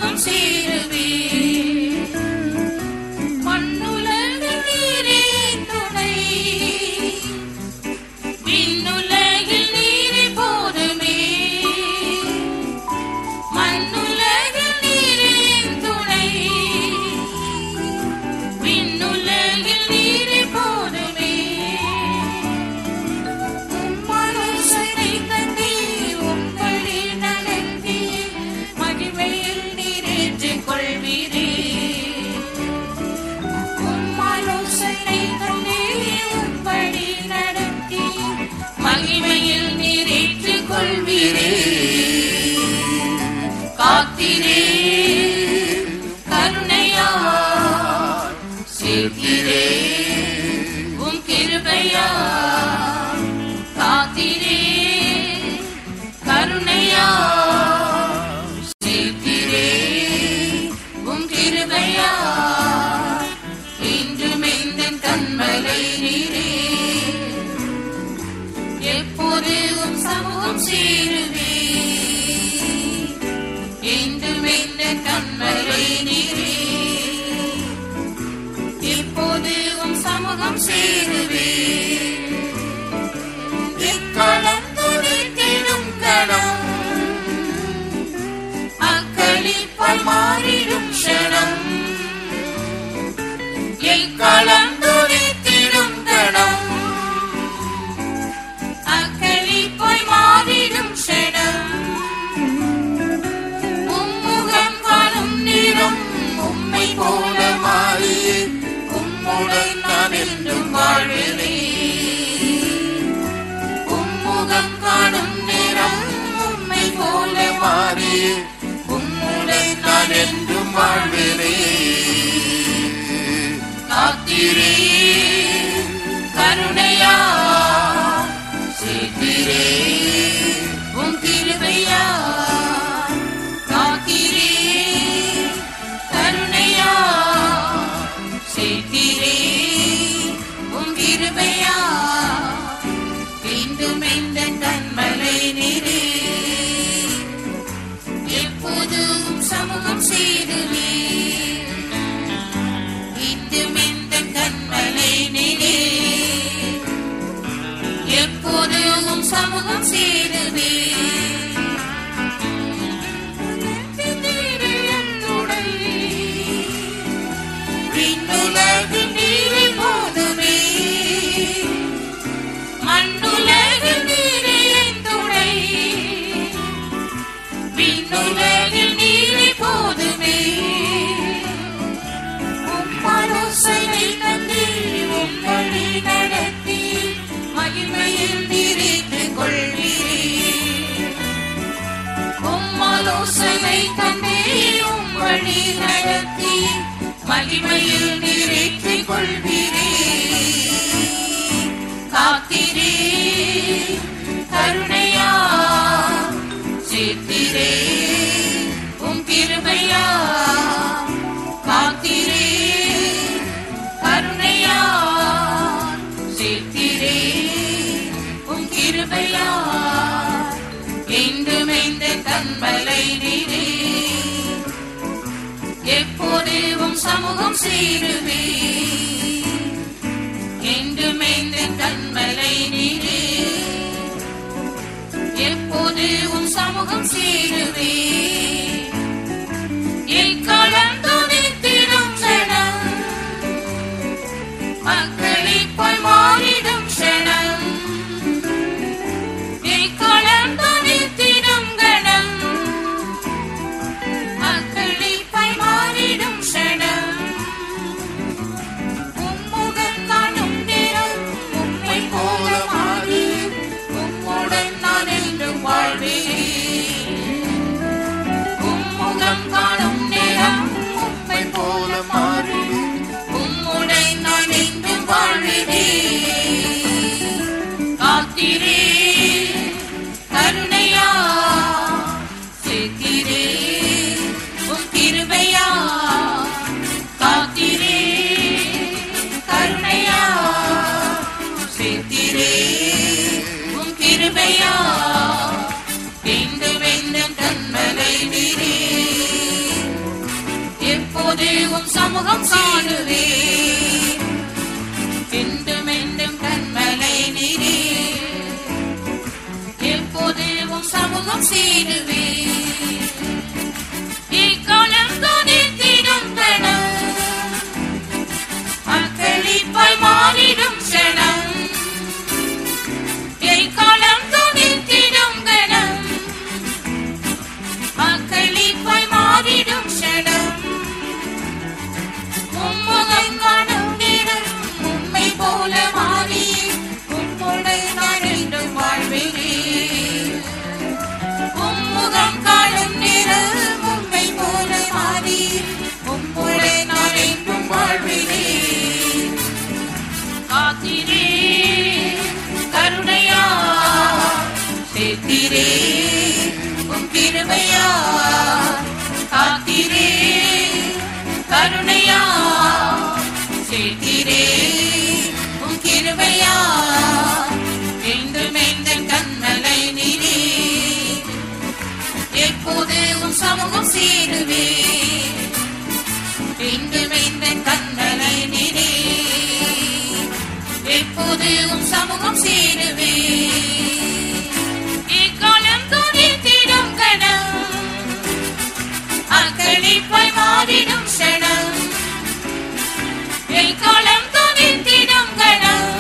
B: சமூகம் சேருவே. மண்ணுலகில் நீரே துணை, விண்ணுலகில் நீரே போதுமே. மண்ணுலகில் நீரே துணை, விண்ணுலகில் நீரே போதுமே. உம்மாலோசனை தந்தி உங்களை நடத்தி மகிமையில் நீரேற்றிக் கொள்வீரே. உம்மாலோசனை தந்தி உங்களை நடத்தி மகிமையில் நீரேற்றிக் கொள்வீரே. காத்திரே கருணையால் சேர்த்திரே உம் கிருபையால். காத்திரே கருணையால் சேர்த்திரே உம் கிருபையால். இன்றும் எந்தன் கண்மலை நீரே, எப்போது உம் சமூகம் சேருவே. என்றும் எந்தன் கண்மலை நீரே, எப்போது உம் சமூகம் சேருவே. எக்காலம் துதித்திடும் கணம், அக்களிப்பாய் மாறிடும் க்ஷணம். எக்காலம் துதித்திடும் கணம், அக்களிப்பாய் மாறிடும் க்ஷணம். உம்முகம் காணும் நேரம் உம்மை போல மாறியே, உம்முடன் நான் என்றும் வாழ்வேனே. உம்முகம் காணும் நேரம் உம்மை போல மாறியே, உம்முடன் நான் என்றும் வாழ்வேனே. காத்திரே கருணையால் சேர்த்திரே உம் கிருபையால். காத்திரே கருணையால் சேர்த்திரே உம் கிருபையால். மீண்டும் எந்தன் கண்மலை நீரே, எப்போதும் சமூகம் சேருவே. இன்றும் எந்தன் கண்மலை நீரே, எப்போதும் சமூகம் சேருவே. விண்ணுலகில் நீரே போதுமே, மண்ணுலகில் நீரே என் துணை. விண்ணுலகில் நீரே போதுமே. உம்மாலோசனை தந்தி உங்களை நடத்தி மகிமையில் நீரேற்றிக் கொள்வீரே. உம்மாலோசனை தந்தி உங்களை நடத்தி மகிமையில் நீரேற்றிக் கொள்வீரே. காத்திரே கருணையால் சேர்த்திரே உம் கிருபையால். காத்திரே கருணையால் சேர்த்திரே உம் கிருபையால். என்றும் எந்தன் கண்மலை நீரே, எப்போது உம் சமூகம் சேருவே. என்றும் எந்தன் கண்மலை நீரே, எப்போது உம் சமூகம் சேருவே. எக்காலம் துதித்திடும் க்ஷணம், அக்களிப்பாய் மாறிடும் க்ஷணம். எக்காலம் துதித்திடும் கணம், அக்களிப்பாய் மாறிடும் க்ஷணம். உம்முகம் காணும் நேரம் உம்மை போல மாறி, உம்முடன் நான் என்றும் வாழ்வேன். சமூகம் காணுவே என்றும் என்றும் கண்மலை நீரே எப்போதும் சமூகம் சேருவே இக்காலம் துணித்திடும் கணம் அக்களிப்பாய் மாறிடும் க்ஷணம் இக்காலம் துணித்திடும் கணம் அக்களிப்பாய் மாறிடும் க்ஷணம் உம்முகம் காணும் நேரம் உம்மை போல மாறி உம்மோடு நான் என்றும் வாழ்வேனே உம்முகம் காணும் நேரம் உம்மை போல மாறி உம்மோடு நான் என்றும் வாழ்வேனே காத்திரே கருணையா சேர்த்திரே உம் கிருபையா காத்திரே கருணையா சேர்த்திரே உம் கிருபையா என்றும் எந்தன் கண்மலை நீரே எப்போது உம் சமூகம் சேருவே என்றும் எந்தன் கண்மலை நீரே எப்போது உம் சமூகம் சேருவே இக்காலம் துணித்திடும் கணம் அக்களிப்பாய் மாறிடும் க்ஷணம் இக்காலம் துணித்திடும் கணம்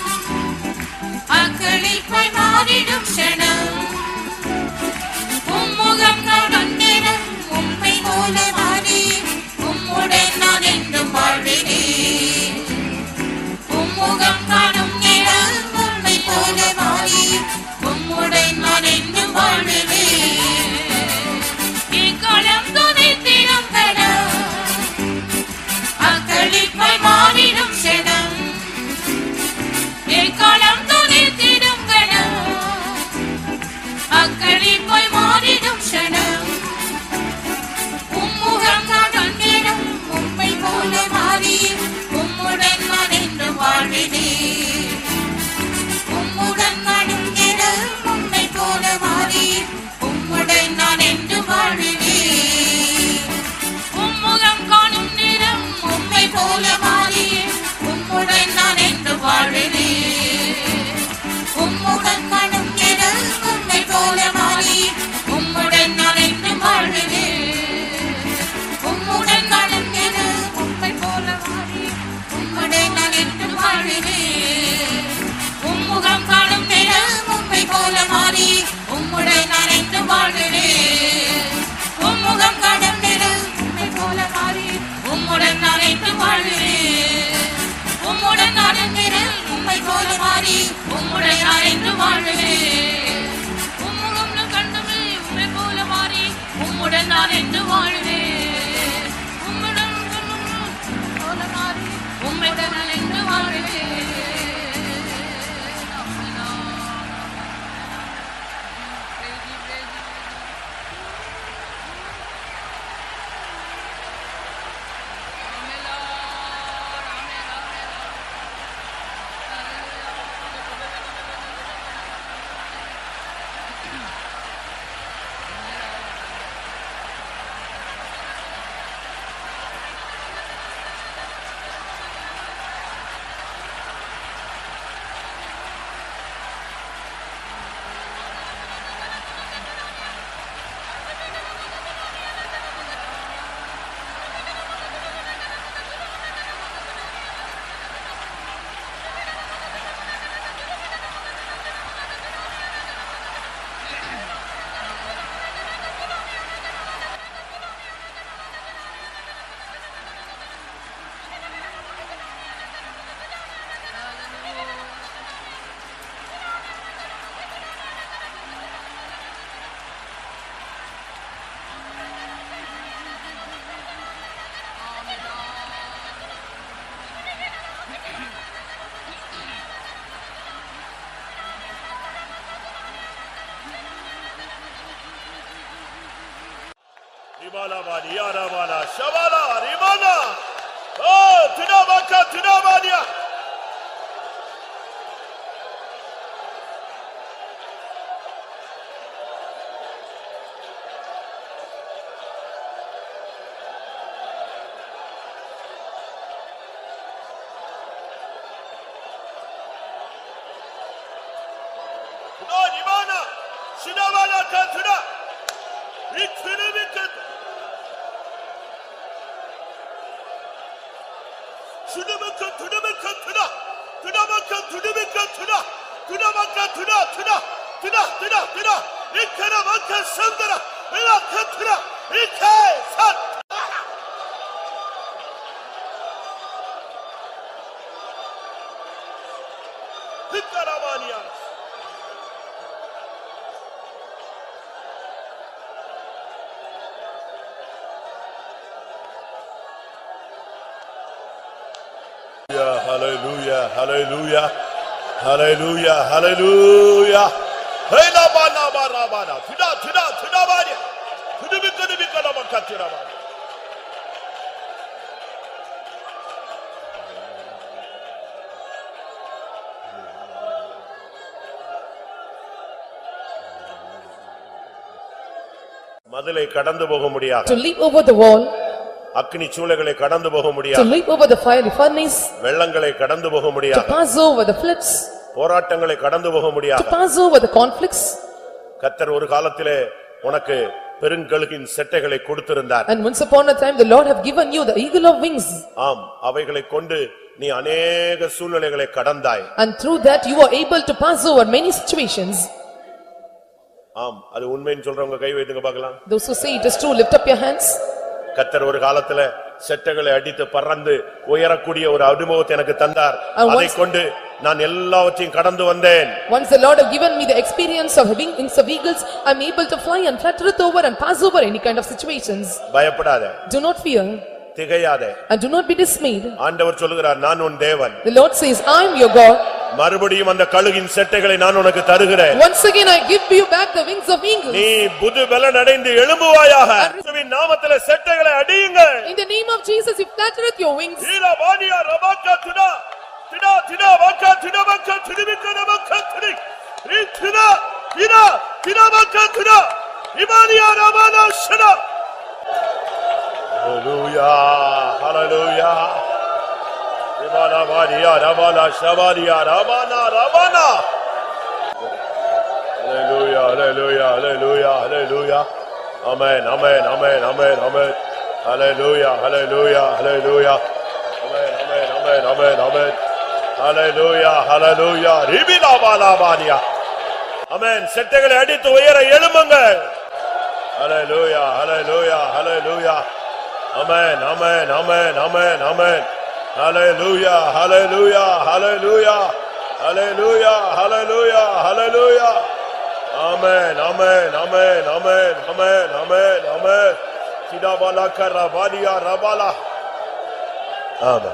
B: அக்களிப்பாய் மாறிடும் க்ஷணம் உம்முகம் காணும் நேரம் உம்மை போல மாறி உம்முடன் நான் என்றும் வாழ்வேனே உம்முகம் காணும் நேரம் உம்மை போல மாறி உம்முடன் நான் என்றும் வாழ்வேனே இக்காலம் துணித்திடும் கணம் அக்களிப்பாய் மாறிடும் க்ஷணம் இக்காலம் துணித்திடும் கணம் அக்களிப்பாய் மாறிடும் க்ஷணம் உம்முகம் காணும் நேரம் உம்மை போல மாறி உம்முடன் நான் என்றும் வாழ்வேனே உம்முடன் காணும் நேரம் உம்மை போல மாறி உம்முடன் நான் என்றும் வாழ்வேனே உம்முகம் காணும் நேரம் உம்மை போல மாறி உம்முடன் நான் என்றும் வாழ்வேனே உம்முகம் காணும் நேரம் உம்மை போல மாறி உம்முடன் நான் என்றும் வாழ்வேனே உம்முடன் காணும் நேரம் உம்மை போல மாறி உம்முடன் நான் என்றும் வாழ்வேனே உம்முகம் காணும் நேரம் உம்மை போல மாறி உம்முடன் நான் என்றும் வாழ்வேனே உம்முகம் காணும் நேரம் உம்மை போல மாறி உம்முடன் நான் என்றும் வாழ்வேனே உம்முடன் காணும் நேரம் உம்மை போல மாறி உம்முடன் நான் என்றும் வாழ்வேனே உம்முகம் கண்டுமே உம்மை போல மாறி உம்முடன் நான் என்றும் வாழ்வேனே உம்முடன் போல மாறி உம்முடன் நான் என்றும் வாழ்வேனே
A: Ribala badi yara bala shabala ribala oh tunabaka Shidabala Katura. Ikfinivikat. Shudamaka Tudamaka Tuda. Tudamaka Tudamaka Tuda. Tudamaka Tuda Tuda. Tuda Tuda Tuda. Ikaramaka Sandara. Ilaka Tuda. Ikai Sat. Ikaramania. Hallelujah, hallelujah, hallelujah, hallelujah. Hey, la bana bana bana. Tuda tuda tuda bana. Tudu bikana makatira bana. மதிலை கடந்து போக முடியாது.
C: To leap over the wall.
A: அக்கினி சூளைகளை கடந்து போக
C: To
A: முடியாது.
C: leap over the fiery furnace.
A: வெள்ளங்களை கடந்து போக
C: To
A: முடியாது.
C: pass over the floods.
A: போராட்டங்களை கடந்து போக
C: To
A: முடியாது.
C: pass over the conflicts.
A: கர்த்தர் ஒரு காலத்திலே உனக்கு பெருங்கழுகின் செட்டைகளை கொடுத்திருந்தார்.
C: And once upon a time the Lord have given you the eagle of wings.
A: ஆம், அவைகளை கொண்டு நீ அநேக சூழ்நிலைகளை கடந்தாய்.
C: And through that you are able to pass over many situations.
A: ஆம், அது உண்மைன்னு சொல்றவங்க கை வைத்துங்க பார்க்கலாம்.
C: Those who say it is true, lift up your hands.
A: கர்த்தர் ஒரு காலத்துல செட்டைகளை அடித்து பறந்து உயரக்கூடிய ஒரு அனுபவத்தை எனக்கு தந்தார். அதை கொண்டு நான் எல்லாவற்றையும் கடந்து வந்தேன்.
C: Once the Lord have given me the experience of having wings of eagles, I am able to fly and flutter it over and pass over any kind of situations.
A: பயப்படாதே,
C: Do not fear
A: திகையாதே.
C: and do not be dismayed.
A: ஆண்டவர் சொல்லுகிறார், நான் உன் தேவன்.
C: The Lord says, I am your God.
A: மறுபடியும் அந்த கழுகின் செட்டைகளை நான் உனக்கு தருகிறேன்.
C: Once again I give you back the wings of eagles.
A: நீ புது பலன் அடைந்து எழும்புவாயாக. இயேசுவின் நாமத்திலே செட்டைகளை அடியுங்கள்.
C: In the name of Jesus you flattereth your wings.
A: ஈரபானியா ரபாக்கா துடா துடா துடா வாக்கா துடா வாக்கா துடிபிக்கன வாக்கா துடி இத்துடா இனா தினா வாக்கா துடா இமானியா ரபானா ஷடா. ஹalleluya ஹalleluya. இமானா வாரியா ரபானா ஷவாரியா ரபானா ரபானா. ஹalleluya ஹalleluya ஹalleluya ஹalleluya. ஆமென் ஆமென் ஆமென் ஆமென் ஆமென். ஹalleluya ஹalleluya ஹalleluya. ஆமென் ஆமென் ஆமென் ஆமென் ஆமென். ஹalleluya ஹalleluya. ரிபிலா பாலாபானியா. ஆமென். செட்டைகளை அடித்து உயர எழும்புங்கள். ஹalleluya ஹalleluya ஹalleluya. ஆமென் ஆமென் ஆமென் ஆமென் ஆமென். ஹalleluya ஹalleluya ஹalleluya. ஹalleluya ஹalleluya ஹalleluya. ஆமென் ஆமென் ஆமென் ஆமென் ஆமென் ஆமென் ஆமென். சிடாபாலா கரபாலியா ரபாலா. ஆமென்.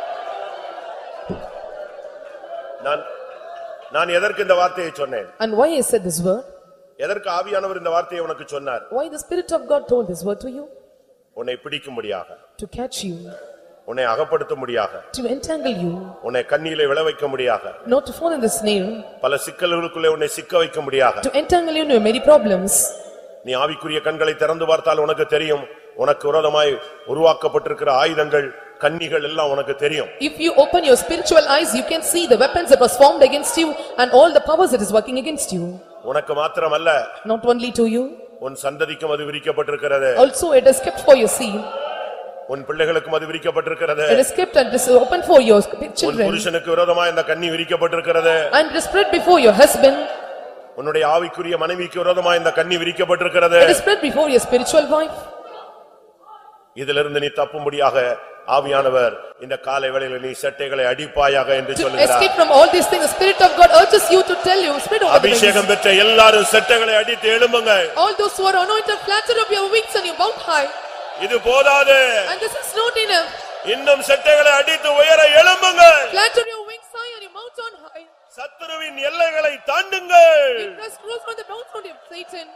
A: நான் எதற்கு இந்த வார்த்தையை சொன்னேன்?
C: And why I said this word?
A: எதற்கு ஆவியானவர் இந்த வார்த்தையை உனக்கு சொன்னார்?
C: Why the Spirit of God told this word to you?
A: உன்னை பிடிக்கும்படியாக,
C: To catch you,
A: உன்னை அகப்படுத்தும்படியாக,
C: to entangle you,
A: உன்னை கண்ணியிலே விழ வைக்கும்படியாக,
C: not to fall in the snare,
A: பல சிக்கல்களுக்குள்ளே உன்னை சிக்க வைக்கும்படியாக.
C: to entangle you in many problems.
A: நீ ஆவிக்குரிய கண்களை திறந்து பார்த்தால் உனக்கு தெரியும், உனக்கு விரோதமாய் உருவாக்கப்பட்டிருக்கிற ஆயுதங்கள், கண்ணிகள் எல்லாம் உனக்கு தெரியும்.
C: If you open your spiritual eyes, you can see the weapons that was formed against you and all the powers that is working against you.
A: உனக்கு மாத்திரமல்ல,
C: Not only to you,
A: உன் சந்ததிக்கும் அது விரிக்கப்பட்டிருக்கிறது.
C: also it is kept for your seed.
A: உன் பிள்ளைகளுக்கும் அது விரிக்கப்பட்டிருக்கிறது.
C: It is kept and it is open for your
A: உன்
C: children.
A: புருஷனுக்கு விரோதமாய் இந்த கண்ணி விரிக்கப்பட்டிருக்கிறது.
C: And it is spread before your husband.
A: உன்னுடைய ஆவிக்குரிய மனைவிக்கு விரோதமாய் இந்த கண்ணி விரிக்கப்பட்டிருக்கிறது.
C: It is spread before your spiritual wife.
A: இதிலிருந்து நீ தப்பும்படியாக ஆவியானவர் இந்த காலை வேளையிலே நீ செட்டைகளை அடிப்பாயாக என்று
C: To
A: சொல்கிறார்.
C: escape from all these things, the Spirit of God urges you to tell you, spread over the wings.
A: அபிஷேகம் பெற்ற எல்லாரும் செட்டைகளை அடித்து எழும்புங்க.
C: All those who are anointed, flatter up your wings and you mount high.
A: இது போதாது.
C: And this is not enough.
A: இன்னும் செட்டைகளை அடித்து உயர எழும்புங்க.
C: Flatter your wings high and you mount on high.
A: சத்துருவின் எல்லைகளை தாண்டுங்கள்.
C: You press close from the bounds of Satan.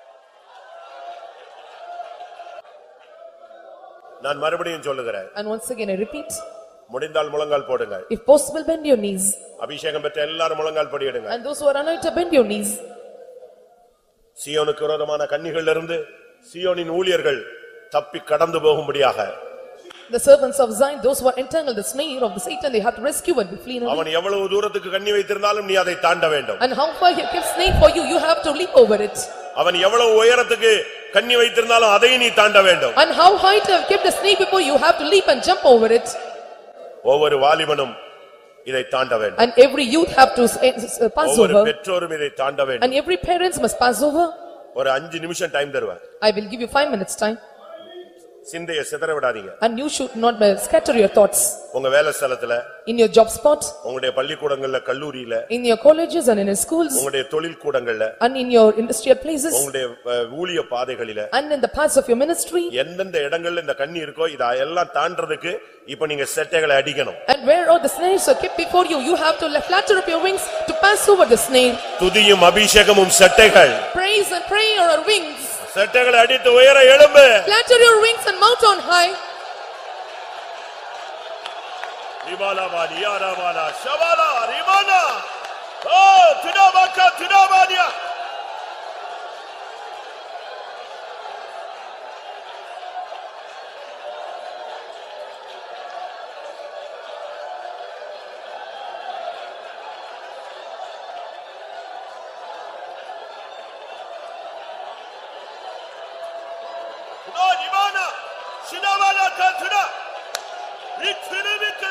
A: நான் மறுபடியும் சொல்லுகிறேன்.
C: And once again I repeat,
A: முடிந்தால் முழங்கால் போடுங்க.
C: if possible bend your knees.
A: அபிஷேகம் பெற்ற எல்லாரும் முழங்கால் படியிடுங்க.
C: And those who are anointed bend your knees.
A: சீயோனுக்கு விரோதமான கன்னிகளிலிருந்து சீயோனின் ஊழியர்கள் தப்பி கடந்து போகும்படியாக
C: The servants of Zion, those who are entangled the snare of the Satan, they have to rescue and be flee away.
A: அவன் எவ்வளவு தூரத்துக்கு கண்ணி வைத்திருந்தாலும் நீ அதை தாண்ட வேண்டும்.
C: And how far he kept snare for you, you have to leap over it.
A: அவன் எவ்வளவு உயரத்துக்கு கண்ணி வைத்திருந்தாலும் அதை நீ தாண்ட வேண்டும்.
C: And how high to have kept the snare before, you have to leap and jump over it.
A: ஒவ்வொரு வாலிபனும் இதை தாண்ட வேண்டும்.
C: And every youth have to pass over.
A: ஒவ்வொரு பெற்றோரும் இதை தாண்ட வேண்டும்.
C: And every parents must pass over.
A: ஒரு 5 நிமிஷம் டைம் தருவேன்.
C: I will give you 5 minutes time.
A: சிந்தையை சிதற விடாதீங்க.
C: And you should not scatter your thoughts.
A: உங்க வேலை ஸ்தலத்துல,
C: in your job spot,
A: உங்களுடைய பள்ளிக்கூடங்கள்ல, கல்லூரியில,
C: in your colleges and in your schools,
A: உங்களுடைய தொழில் கூடங்கள்ல,
C: and in your industrial places,
A: உங்களுடைய ஊழிய பாதைகளில,
C: and in the paths of your ministry,
A: எந்தெந்த இடங்கள்ல இந்த கண்ணி இருக்கோ இத எல்லாம் தாண்டறதுக்கு இப்ப நீங்க செட்டைகளை அடிக்கணும்.
C: and where all the snares are kept before you, you have to flatter up your wings to pass over the snare.
A: துதியும் அபிஷேகமும் செட்டைகள்.
C: Praise and prayer are wings.
A: செட்டைகளை அடித்து உயர எழும்பு.
C: Flatter your wings and mount on high.
A: ரிபாலா Wadia ராபாலா ஷபாலா ரிமானா O துடாபாக்கா துடாபாடியா O ரிமானா ஷினாவாலா கத்துடா இக்ஃபினிபிக்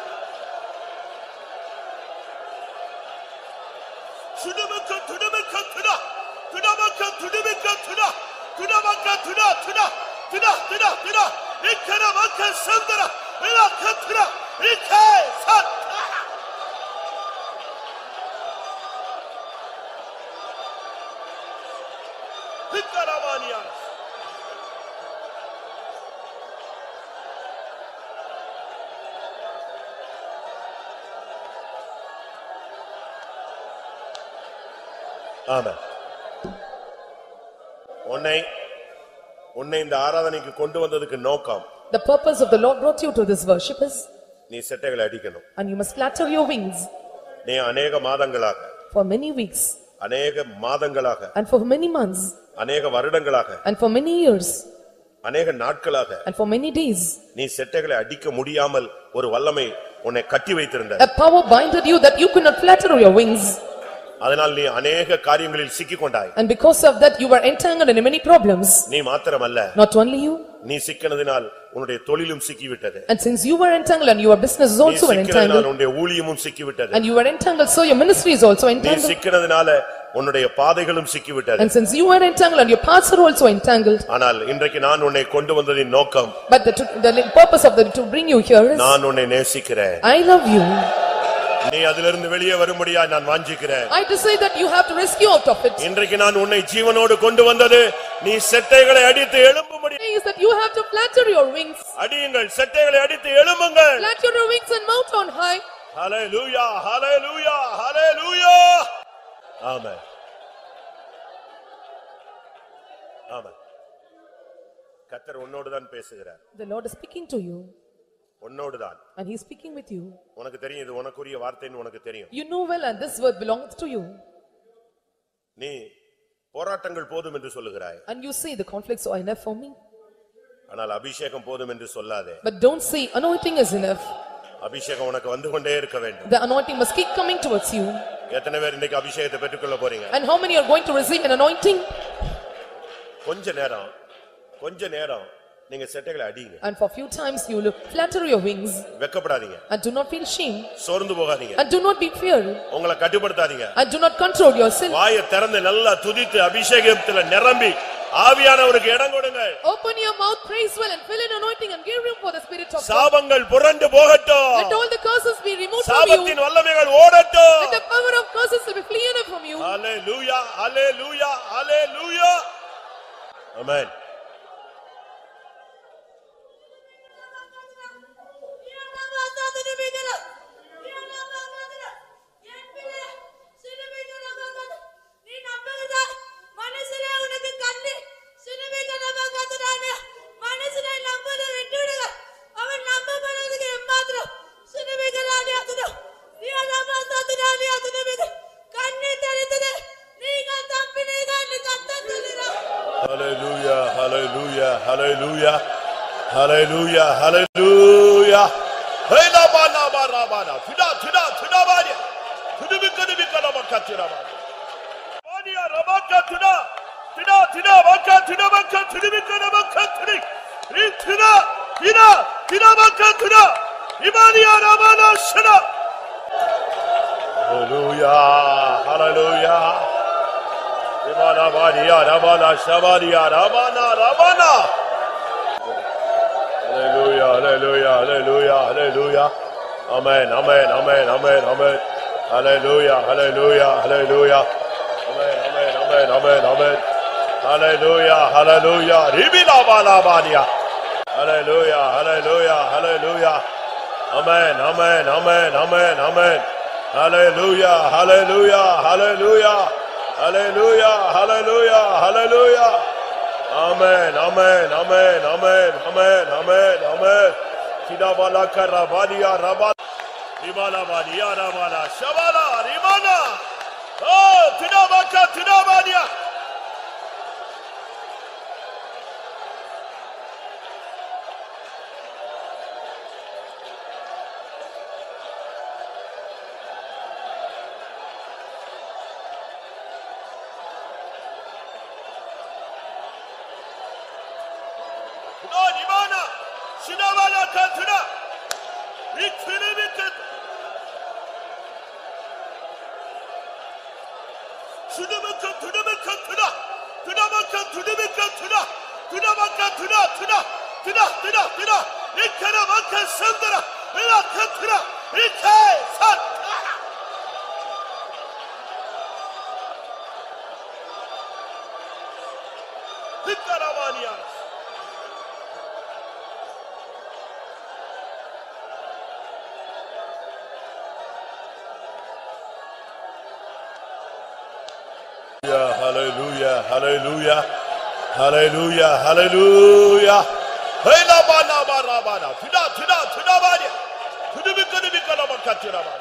A: Tudabaka tudabaka tuda tudabaka tudabaka tuda tudabaka tuda tuda tuda tuda tuda ikkarabaka sandara ilaka tuda ikay sat ikkarabaniya ஆமென். உன்னை இந்த ஆராதனைக்கு கொண்டு வந்ததுக்கு நோக்கம்,
C: The purpose of the Lord brought you to this worship is,
A: நீ செட்டைகளை அடிக்கணும்.
C: and you must flatter your wings
A: நீ அநேக மாதங்களாக,
C: for many weeks,
A: அநேக மாதங்களாக,
C: and for many months,
A: அநேக வருடங்களாக,
C: and for many years,
A: அநேக நாட்களாக
C: and for many days,
A: நீ செட்டைகளை அடிக்க முடியாமல் ஒரு வல்லமை உன்னை கட்டி வைத்திருந்தது.
C: a power binded you that you could not flatter your wings.
A: அதனால் நீ அநேக காரியங்களில் சிக்கிக் கொண்டாய்.
C: And because of that you were entangled in many problems.
A: நீ மாத்திரமல்ல,
C: Not only you,
A: நீ சிக்கினதினால் உன்னுடைய தொழிலும் சிக்கிவிட்டது.
C: and since you were entangled and your business is also entangled,
A: உன்னுடைய ஊழியமும் சிக்கிவிட்டது.
C: and you were entangled, so your ministry is also
A: நீ
C: entangled.
A: சிக்கினதினால உன்னுடைய பாதைகளும் சிக்கிவிட்டது.
C: And since you were entangled and your paths are also entangled.
A: ஆனால் இன்றைக்கு நான் உன்னை கொண்டு வந்ததின் நோக்கம்,
C: But the purpose of to bring you here is,
A: நான் உன்னை நேசிக்கிறேன்.
C: I love you.
A: நீ அதிலிருந்து வெளியே வரும்படியாய் நான் வாஞ்சிக்கிறேன்.
C: I decide that you have to rescue out of it.
A: இன்றைக்கு நான் உன்னை ஜீவனோடு கொண்டு வந்தது நீ செட்டைகளை அடித்து எழும்பும்படி.
C: Is that you have to flatter your wings.
A: அடியுங்கள், செட்டைகளை அடித்து எழும்புங்கள்.
C: Flatter your wings and mount on high.
A: ஹல்லேலூயா ஹல்லேலூயா ஹல்லேலூயா. ஆமென் ஆமென். கர்த்தர் உன்னோடு தான் பேசுகிறார்.
C: The Lord is speaking to you.
A: உன்னோடு தான்.
C: And he is speaking with you.
A: உனக்கு தெரியும் இது உனக்குரிய வார்த்தைன்னு உனக்கு தெரியும்.
C: You know well and this word belongs to you.
A: நீ போராட்டங்கள் போதும் என்று சொல்லுகிறாய்.
C: And you say the conflicts are enough for me.
A: ஆனால் அபிஷேகம் போதும் என்று சொல்லாதே.
C: But don't say anointing is enough.
A: அபிஷேகம் உனக்கு வந்து கொண்டே இருக்க வேண்டும்.
C: The anointing must keep coming towards you.
A: எத்தனை பேர் இன்னைக்கு அபிஷேகத்தை பெற்றுக்கொள்ள போறீங்க?
C: And how many are going to receive an anointing?
A: கொஞ்ச நேரம் நீங்க செட்டைகளை அடிங்க.
C: And for few times you will flatter your wings.
A: வெட்கப்படாதீங்க.
C: And do not feel shame.
A: சோர்ந்து போகாதீங்க.
C: And do not be fear.
A: உங்களை கட்டுப்படுத்தாதீங்க.
C: And do not control yourself.
A: வாயை திறந்து நல்லா துதித்து அபிஷேகத்துல நிரம்பி ஆவியானவருக்கு இடம் கொடுங்க.
C: Open your mouth, praise well and fill in anointing and give room for the spirit of God.
A: சாபங்கள் புரண்டு போகட்டும்.
C: Let all the curses be removed from you.
A: சாபத்தின் வல்லமைகள் ஓடட்டும்.
C: Let the power of curses will be fleeing from you.
A: Hallelujah hallelujah hallelujah. Amen. Hallelujah, hallelujah, hallelujah. Hallelujah, hallelujah. Hey la ba la ba ra ba na. Tida ba dia. Tudibika la ba ka tira ba. Bania ra ba ka tida. Tida ba ka tudibika la ba ka tiri. Tida ba ka tida. Imania ra ba na shana. Hallelujah, hallelujah. Imana ba dia ra ba na shabadia ra ba na. Hallelujah, hallelujah, hallelujah, hallelujah. Amen, amen, amen, amen, amen. Hallelujah, hallelujah, hallelujah. Amen, amen, amen, amen, amen. Hallelujah, hallelujah. Ribila bala badia. Hallelujah, hallelujah, hallelujah. Amen, amen, amen, amen, amen. Hallelujah, hallelujah, hallelujah. Hallelujah, hallelujah, hallelujah. Amen, amen, amen, amen, amen, amen, amen. Kidabala karabadia rabala. Rimala badia rabala. Shabala, rimana. Oh, tidabadia. Imana, Shidabala Kantuna, Ikfinibiket, Shudabaka, Tudabakantuna, Ikanabaka Sandra, Ilakantuna, Ike, Santa. Ikanabania. Hallelujah, hallelujah, hallelujah, hallelujah. Hey la bana bara bana. Tida bani. Tudibika la makatira bani.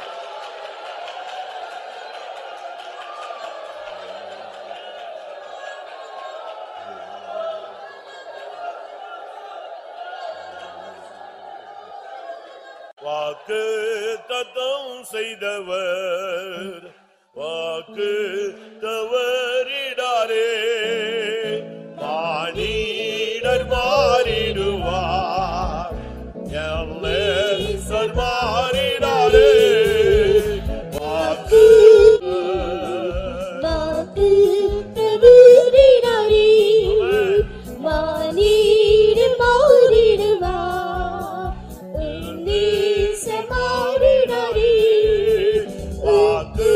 A: வாக்கு தத்தம் செய்தவர் வாக்கு தவறிடாரே மானிடர் மாறிடுவார் எல்லேசர் மாறிடாரே வாக்கு
D: தவறிடாரே மானிடர் மாறிடுவார் எல்லேசர் மாறிடாரே வாக்கு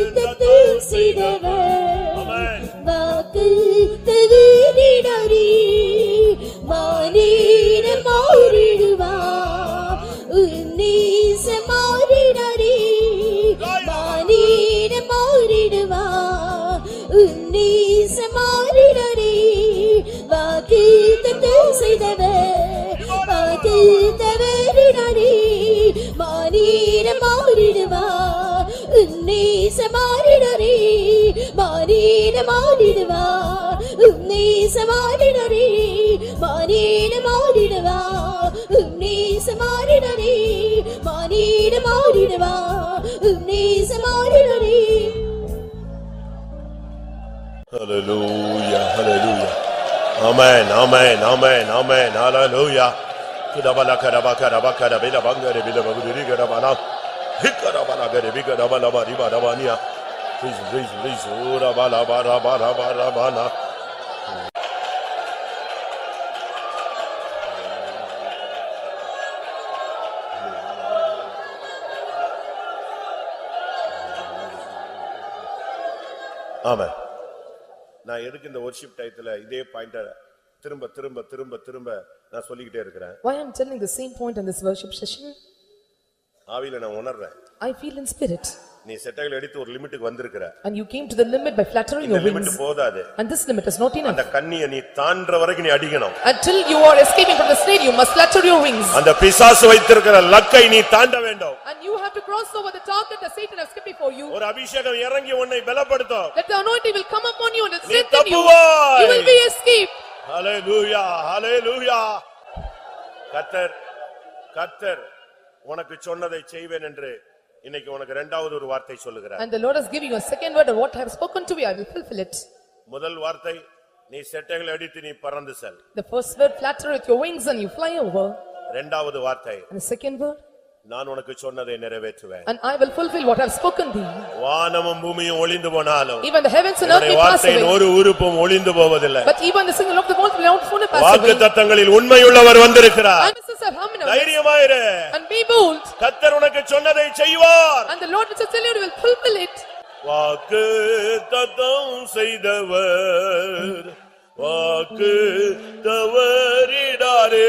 D: செய்தவர் வாக்கு தவறிடாரே மானிடர் மாறிடுவார் உன்னீசர் மாறிடாரே மானிடர் மாறிடுவார் உன்னீசர் மாறிடாரே வாக்கு செய்தவர் வாக்கு தவறிடாரே மானிடர் மாறிடுவார் உன்னீசர் மாறிடாரே மானிடர் மாறிடுவார் உன்னீசர் மாறிடாரே மானிடர் மாறிடுவார் உன்னீசர் மாறிடாரே மானிடர் மாறிடுவார் உன்னீசர் மாறிடாரே.
A: Hallelujah, hallelujah. Amen, amen, amen, amen. Hallelujah. Kudabala karabaka rabaka bila bangare bila bagudiri karabana. Hikarabala gare bikarabala bari barabania. Please, ora bala bara bara bara bana. Amen. நான் எதுக்கு இந்த வொர்ஷிப் டைத்துல இதே பாயிண்ட திரும்ப திரும்ப திரும்ப திரும்ப நான் சொல்லிக்கிட்டே இருக்கிறேன்.
C: Why I am telling the same point in this worship session?
A: ஆவியில நான் உணர்றேன்.
C: I feel in spirit.
A: நீ செட்டைகள் எடுத்து ஒரு லிமிட்டுக்கு வந்திருக்கிற.
C: And you came to the limit by flattering your wings.
A: Limit போதாது.
C: And this limit is not enough.
A: அந்த கண்ணியை நீ தாண்டற வரைக்கும் நீ அடிக்கணும்.
C: Until you are escaping from the snare, you must flatter your wings.
A: அந்த பிசாசு வைத்திருக்கிற லக்கை நீ தாண்ட வேண்டும்.
C: And you have to cross over the target that Satan has kept before you.
A: ஒரு அபிஷேகம் இறங்கி உன்னை பலப்படுத்தும்.
C: Let the anointing will come upon you and strengthen you. You will be escaped.
A: Hallelujah, hallelujah. கர்த்தர் உனக்கு சொன்னதை செய்வேன் என்று இன்னைக்கு உனக்கு இரண்டாவது ஒரு வார்த்தை சொல்லுகிறார்.
C: And the Lord is giving you a second word, and what I have spoken to you I will fulfill it.
A: முதல் வார்த்தை, நீ செட்டைகளை அடித்து நீ பறந்து செல்.
C: The first word, flatter with your wings and you fly over.
A: இரண்டாவது வார்த்தை,
C: And the second word,
A: நான் உனக்கு சொன்னதை நிறைவேற்றுவேன்.
C: and I will fulfill what I have spoken thee.
A: வானமும் பூமியும் ஒளிந்து போனாலும்
C: Even the heavens and earth may pass
A: வார்த்தையின்
C: away,
A: ஒரு உறுப்பும் ஒளிந்து போவதில்லை.
C: but even the single of the world will not fully pass away.
A: வாக்குத்தத்தங்களில் உண்மையுள்ளவர் வந்திருக்கிறார்.
C: And this is our harmony.
A: தைரியமாயிரு,
C: And be bold.
A: கர்த்தர் உனக்கு சொன்னதை செய்வார்.
C: And the Lord which is telling you will fulfill it.
A: வாக்குத்தத்தம் செய்தவர் வாக்கு தவறிடாரே,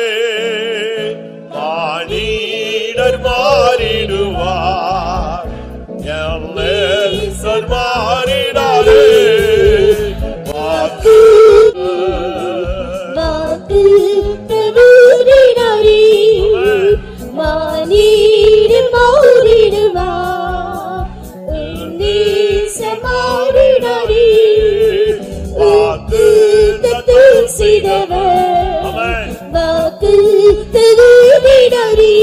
A: மானிடர் மாறிடுவார், எல்லேசர் மாறிடாரே. வாக்கு
D: தவறிடாரே, மானிடர் மாறிடுவார், எல்லேசர் மாறிடாரே. வாக்குத்தத்தம் செய்தவர் வாக்கு தவறிடாரே,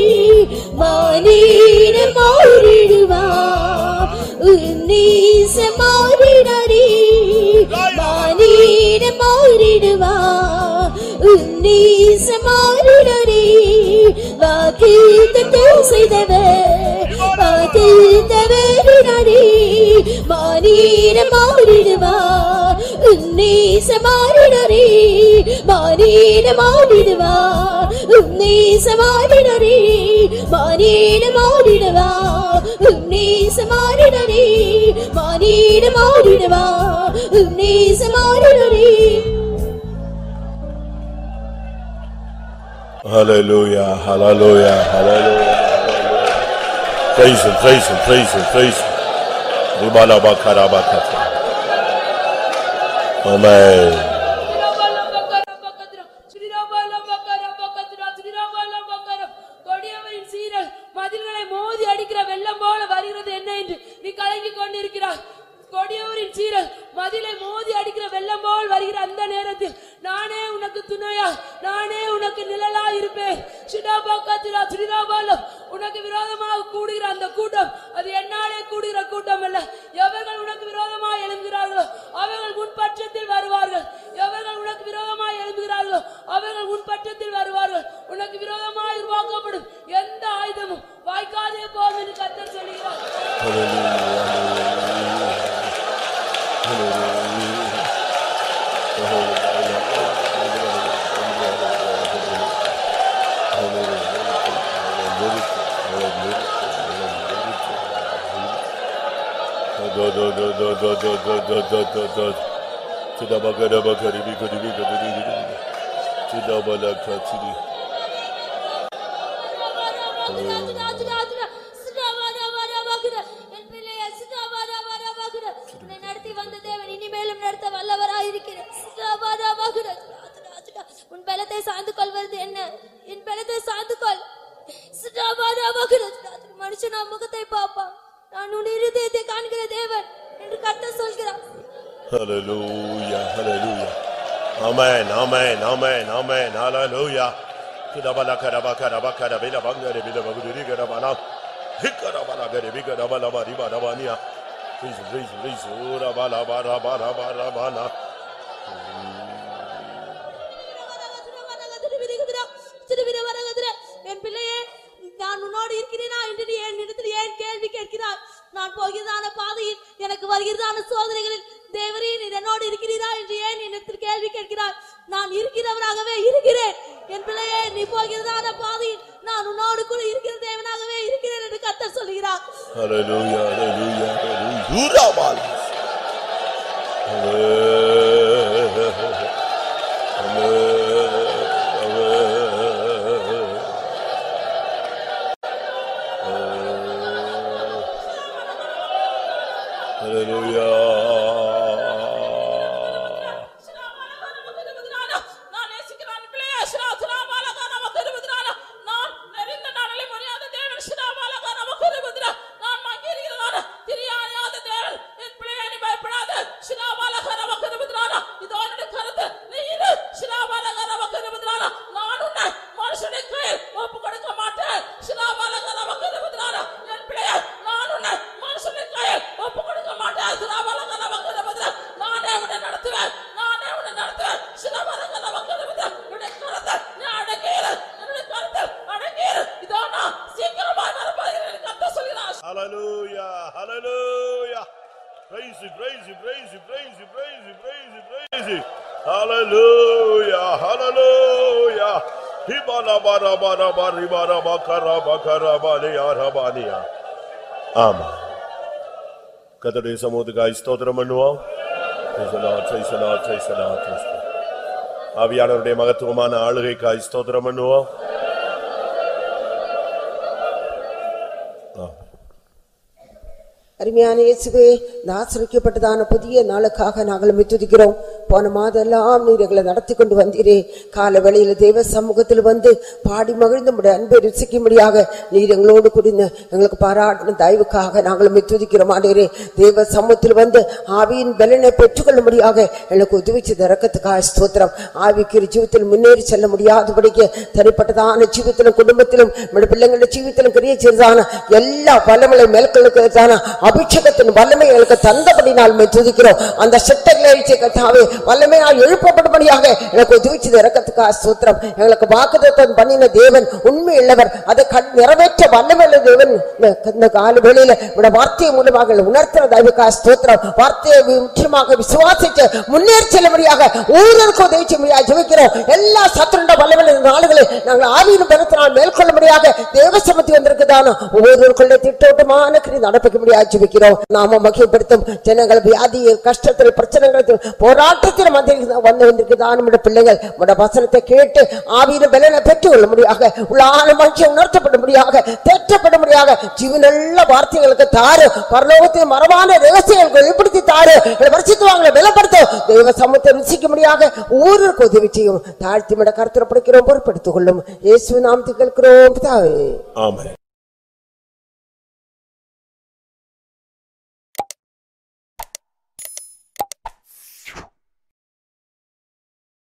D: மானிடர் மாறிடுவார், எல்லேசர் மாறிடாரே. மானிடர் மாறிடுவார், எல்லேசர் மாறிடாரே. வாக்குத்தத்தம் செய்தவர் வாக்கு தவறிடாரே, மானிடர் மாறிடுவார், எல்லேசர் மாறிடாரே. மானிடர் மாறிடுவார், எல்லேசர் மாறிடாரே. மானிடர் மாறிடுவார், எல்லேசர் மாறிடாரே. மானிடர் மாறிடுவார், எல்லேசர் மாறிடாரே.
A: Hallelujah, hallelujah, hallelujah. Praise him, praise him, praise him, praise him. Ribala bakara bakata. Amen.
B: கொடியவரின் சீரல் மதில்களை மோதி அடிக்கிற வெள்ளம் போல வருகிறது என்ன என்று நீ கலங்கிக் கொண்டிருக்கிறாய். கொடியவரின் சீரல் மதிலை மோதி அடிக்கிற வெள்ளம் போல் வருகிற அந்த நேரத்தில் நானே உனக்கு துணையா, நானே உனக்கு நிழலா இருப்பேன். உனக்கு விரோதமாக கூடுகிற அந்த கூட்டம் அது என்னாலே கூடுகிற கூட்டம் அல்ல. எவர்கள் உனக்கு விரோதமாக எழும்புகிறார்களோ அவர்கள் உன் பட்சத்தில் வருவார்கள். எவர்கள் உனக்கு விரோதமாக எழும்புகிறார்களோ அவர்கள் உன் பட்சத்தில் வருவார்கள். உனக்கு விரோதமாக உருவாக்கப்படும் எந்த ஆயுதமும் வாய்க்காதே போகும் என்று கர்த்தர் சொல்கிறார்.
D: நடத்தி வந்த தேவன் இனிமேலும் நடத்த வல்லவராயிருக்கிறார். உன் பலத்தை சார்ந்து கொள்வது என்ன? என் பலத்தை சார்ந்து கொள். மனுஷன் முகத்தை பார்ப்பான், நான் உன் இருதயத்தை காண்கிற தேவன் என்று கர்த்தர் சொல்கிறார்.
A: Hallelujah, hallelujah. Amen, amen, amen, amen, hallelujah. Kidabala karabakara bakara bila bangare bila bagudiri karabana. Hikarabala gare bigara bala bari bara bania. Please, please, please. Ora bala bara bara bara bana.
D: என் பிள்ளையே, நான் உன்னோடு இருக்கிறேனா என்று நீ என்னிடத்தில் ஏன் கேள்வி கேட்கிறாய்? நான் போகிறதான பாதையில் எனக்கு வருகிறதான சோதனைகளில் தேவரே நீர் என்னோடு இருக்கிறீரா என்று ஏன் என்னிடத்தில் கேள்வி கேட்கிறாய்? நான் இருக்கிறவராகவே இருக்கிறேன். என் பிள்ளையே, நீ போகிறதான பாதையில் நான் உன்னோடு கூட இருக்கிற தேவனாகவே இருக்கிறேன் என்று கர்த்தர் சொல்கிறார்.
A: Hallelujah, hallelujah, hallelujah.
B: நான்
A: Hallelujah, hallelujah. Hibala bara bara bari bara bakara bakara bali arabaniya. ஆமா. கர்த்தருடைய சமூகத்துக்காய் ஸ்தோத்திரம் பண்ணுவோம். Praise the Lord, praise the Lord, praise the Lord, praise the Lord. ஆவியானவருடைய மகத்துவமான ஆளுகைக்காய் ஸ்தோத்திரம் பண்ணுவோம்.
E: அருமையான இயேசுவே, ஆசீர்வதிக்கப்பட்டதான புதிய நாளுக்காக நாங்கள் துதிக்கிறோம். போன மாதெல்லாம் நீர் எங்களை நடத்தி கொண்டு வந்தீரே. கால வேளையில தேவ சமூகத்தில் வந்து பாடி மகிழ்ந்த முடிய அன்பை ருசிக்கும்படியாக நீர் எங்களோடு கூடின எங்களுக்கு பாராட்டின தயவுக்காக நாங்கள் துதிக்கிறோம். ஆண்டவரே, தேவ சமூகத்தில் வந்து ஆவியின் பலனை பெற்றுக்கொள்ளும்படியாக எனக்கு உதவிச்சது இறக்கத்துக்காக ஸ்தோத்திரம். ஆவிக்குரிய ஜீவித்தில் முன்னேறி செல்ல முடியாதபடிக்கு தனிப்பட்டதான ஜீவித்திலும் குடும்பத்திலும் பிள்ளைங்களுடைய ஜீவித்திலும் கிரியை செய்ததான எல்லா வல்லமையை மேற்கொள்ளுக்கிறதான அபிஷேகத்தின் வல்லமை எங்களுக்கு தந்தபடினால் துதிக்கிறோம். அந்த சட்டங்களை கர்த்தாவே வல்லமையால் எழுப்பப்படும்படியாக எனக்கு உதவிச்சது இறக்கத்துக்காக ஸ்தோத்திரம். எங்களுக்கு வாக்குத்தத்தம் பண்ணின தேவன் உண்மை உள்ளவர், அதை நிறைவேற்ற வல்லமையுள்ள தேவன். இந்த கால வேளையில வார்த்தை மூலமாக உணர்த்துற தயவுக்காக ஸ்தோத்திரம். வார்த்தையை முற்றிலுமாக விசுவாசித்து முன்னேறி செல்லும்படியாக ஒவ்வொருவருக்கும் உதவி செய்ய ஜெபிக்கிறோம். எல்லா சத்துருண்ட வல்லமையுள்ள நாடுகளை நாங்கள் ஆவியின் பலத்தினால் மேற்கொள்ளும்படியாக தேவ சமத்தி வந்திருக்குதான ஒவ்வொருவருக்குள்ள திட்டோட்டமான கிரி நடப்பிக்க முடியாது ஜெபிக்கிறோம். நாம மகிமைப்படுத்தும் ஜனங்கள் வியாதி கஷ்டத்தில் பிரச்சனைகள் போராட்டத்தில் வந்திருக்குதான் பிள்ளைகள் வசனத்தை கேட்டு ஆவியின் பலனை பெற்றுக் கொள்ள முடியாக உள்ளான மகிழ்ச்சியை உணர்த்தப்படும்படியாக தேற்றப்படும்படியாக ஜீவனுள்ள வார்த்தைகளுக்கு தாரு. பரலோகத்தில் மரபான ரகசியங்களுக்கு வெளிப்படுத்தி தாரு. வருஷத்துவாங்களை பலப்படுத்தும். தெய்வ சமூகத்தை ருசிக்க முடியாக ஊருக்கு உதவி செய்யும். தாழ்த்தி கருத்துப்படுக்கிறோம், பொறுப்படுத்திக் கொள்ளும். இயேசு நாமத்தில் கேட்கிறோம்.
A: ஆமென்.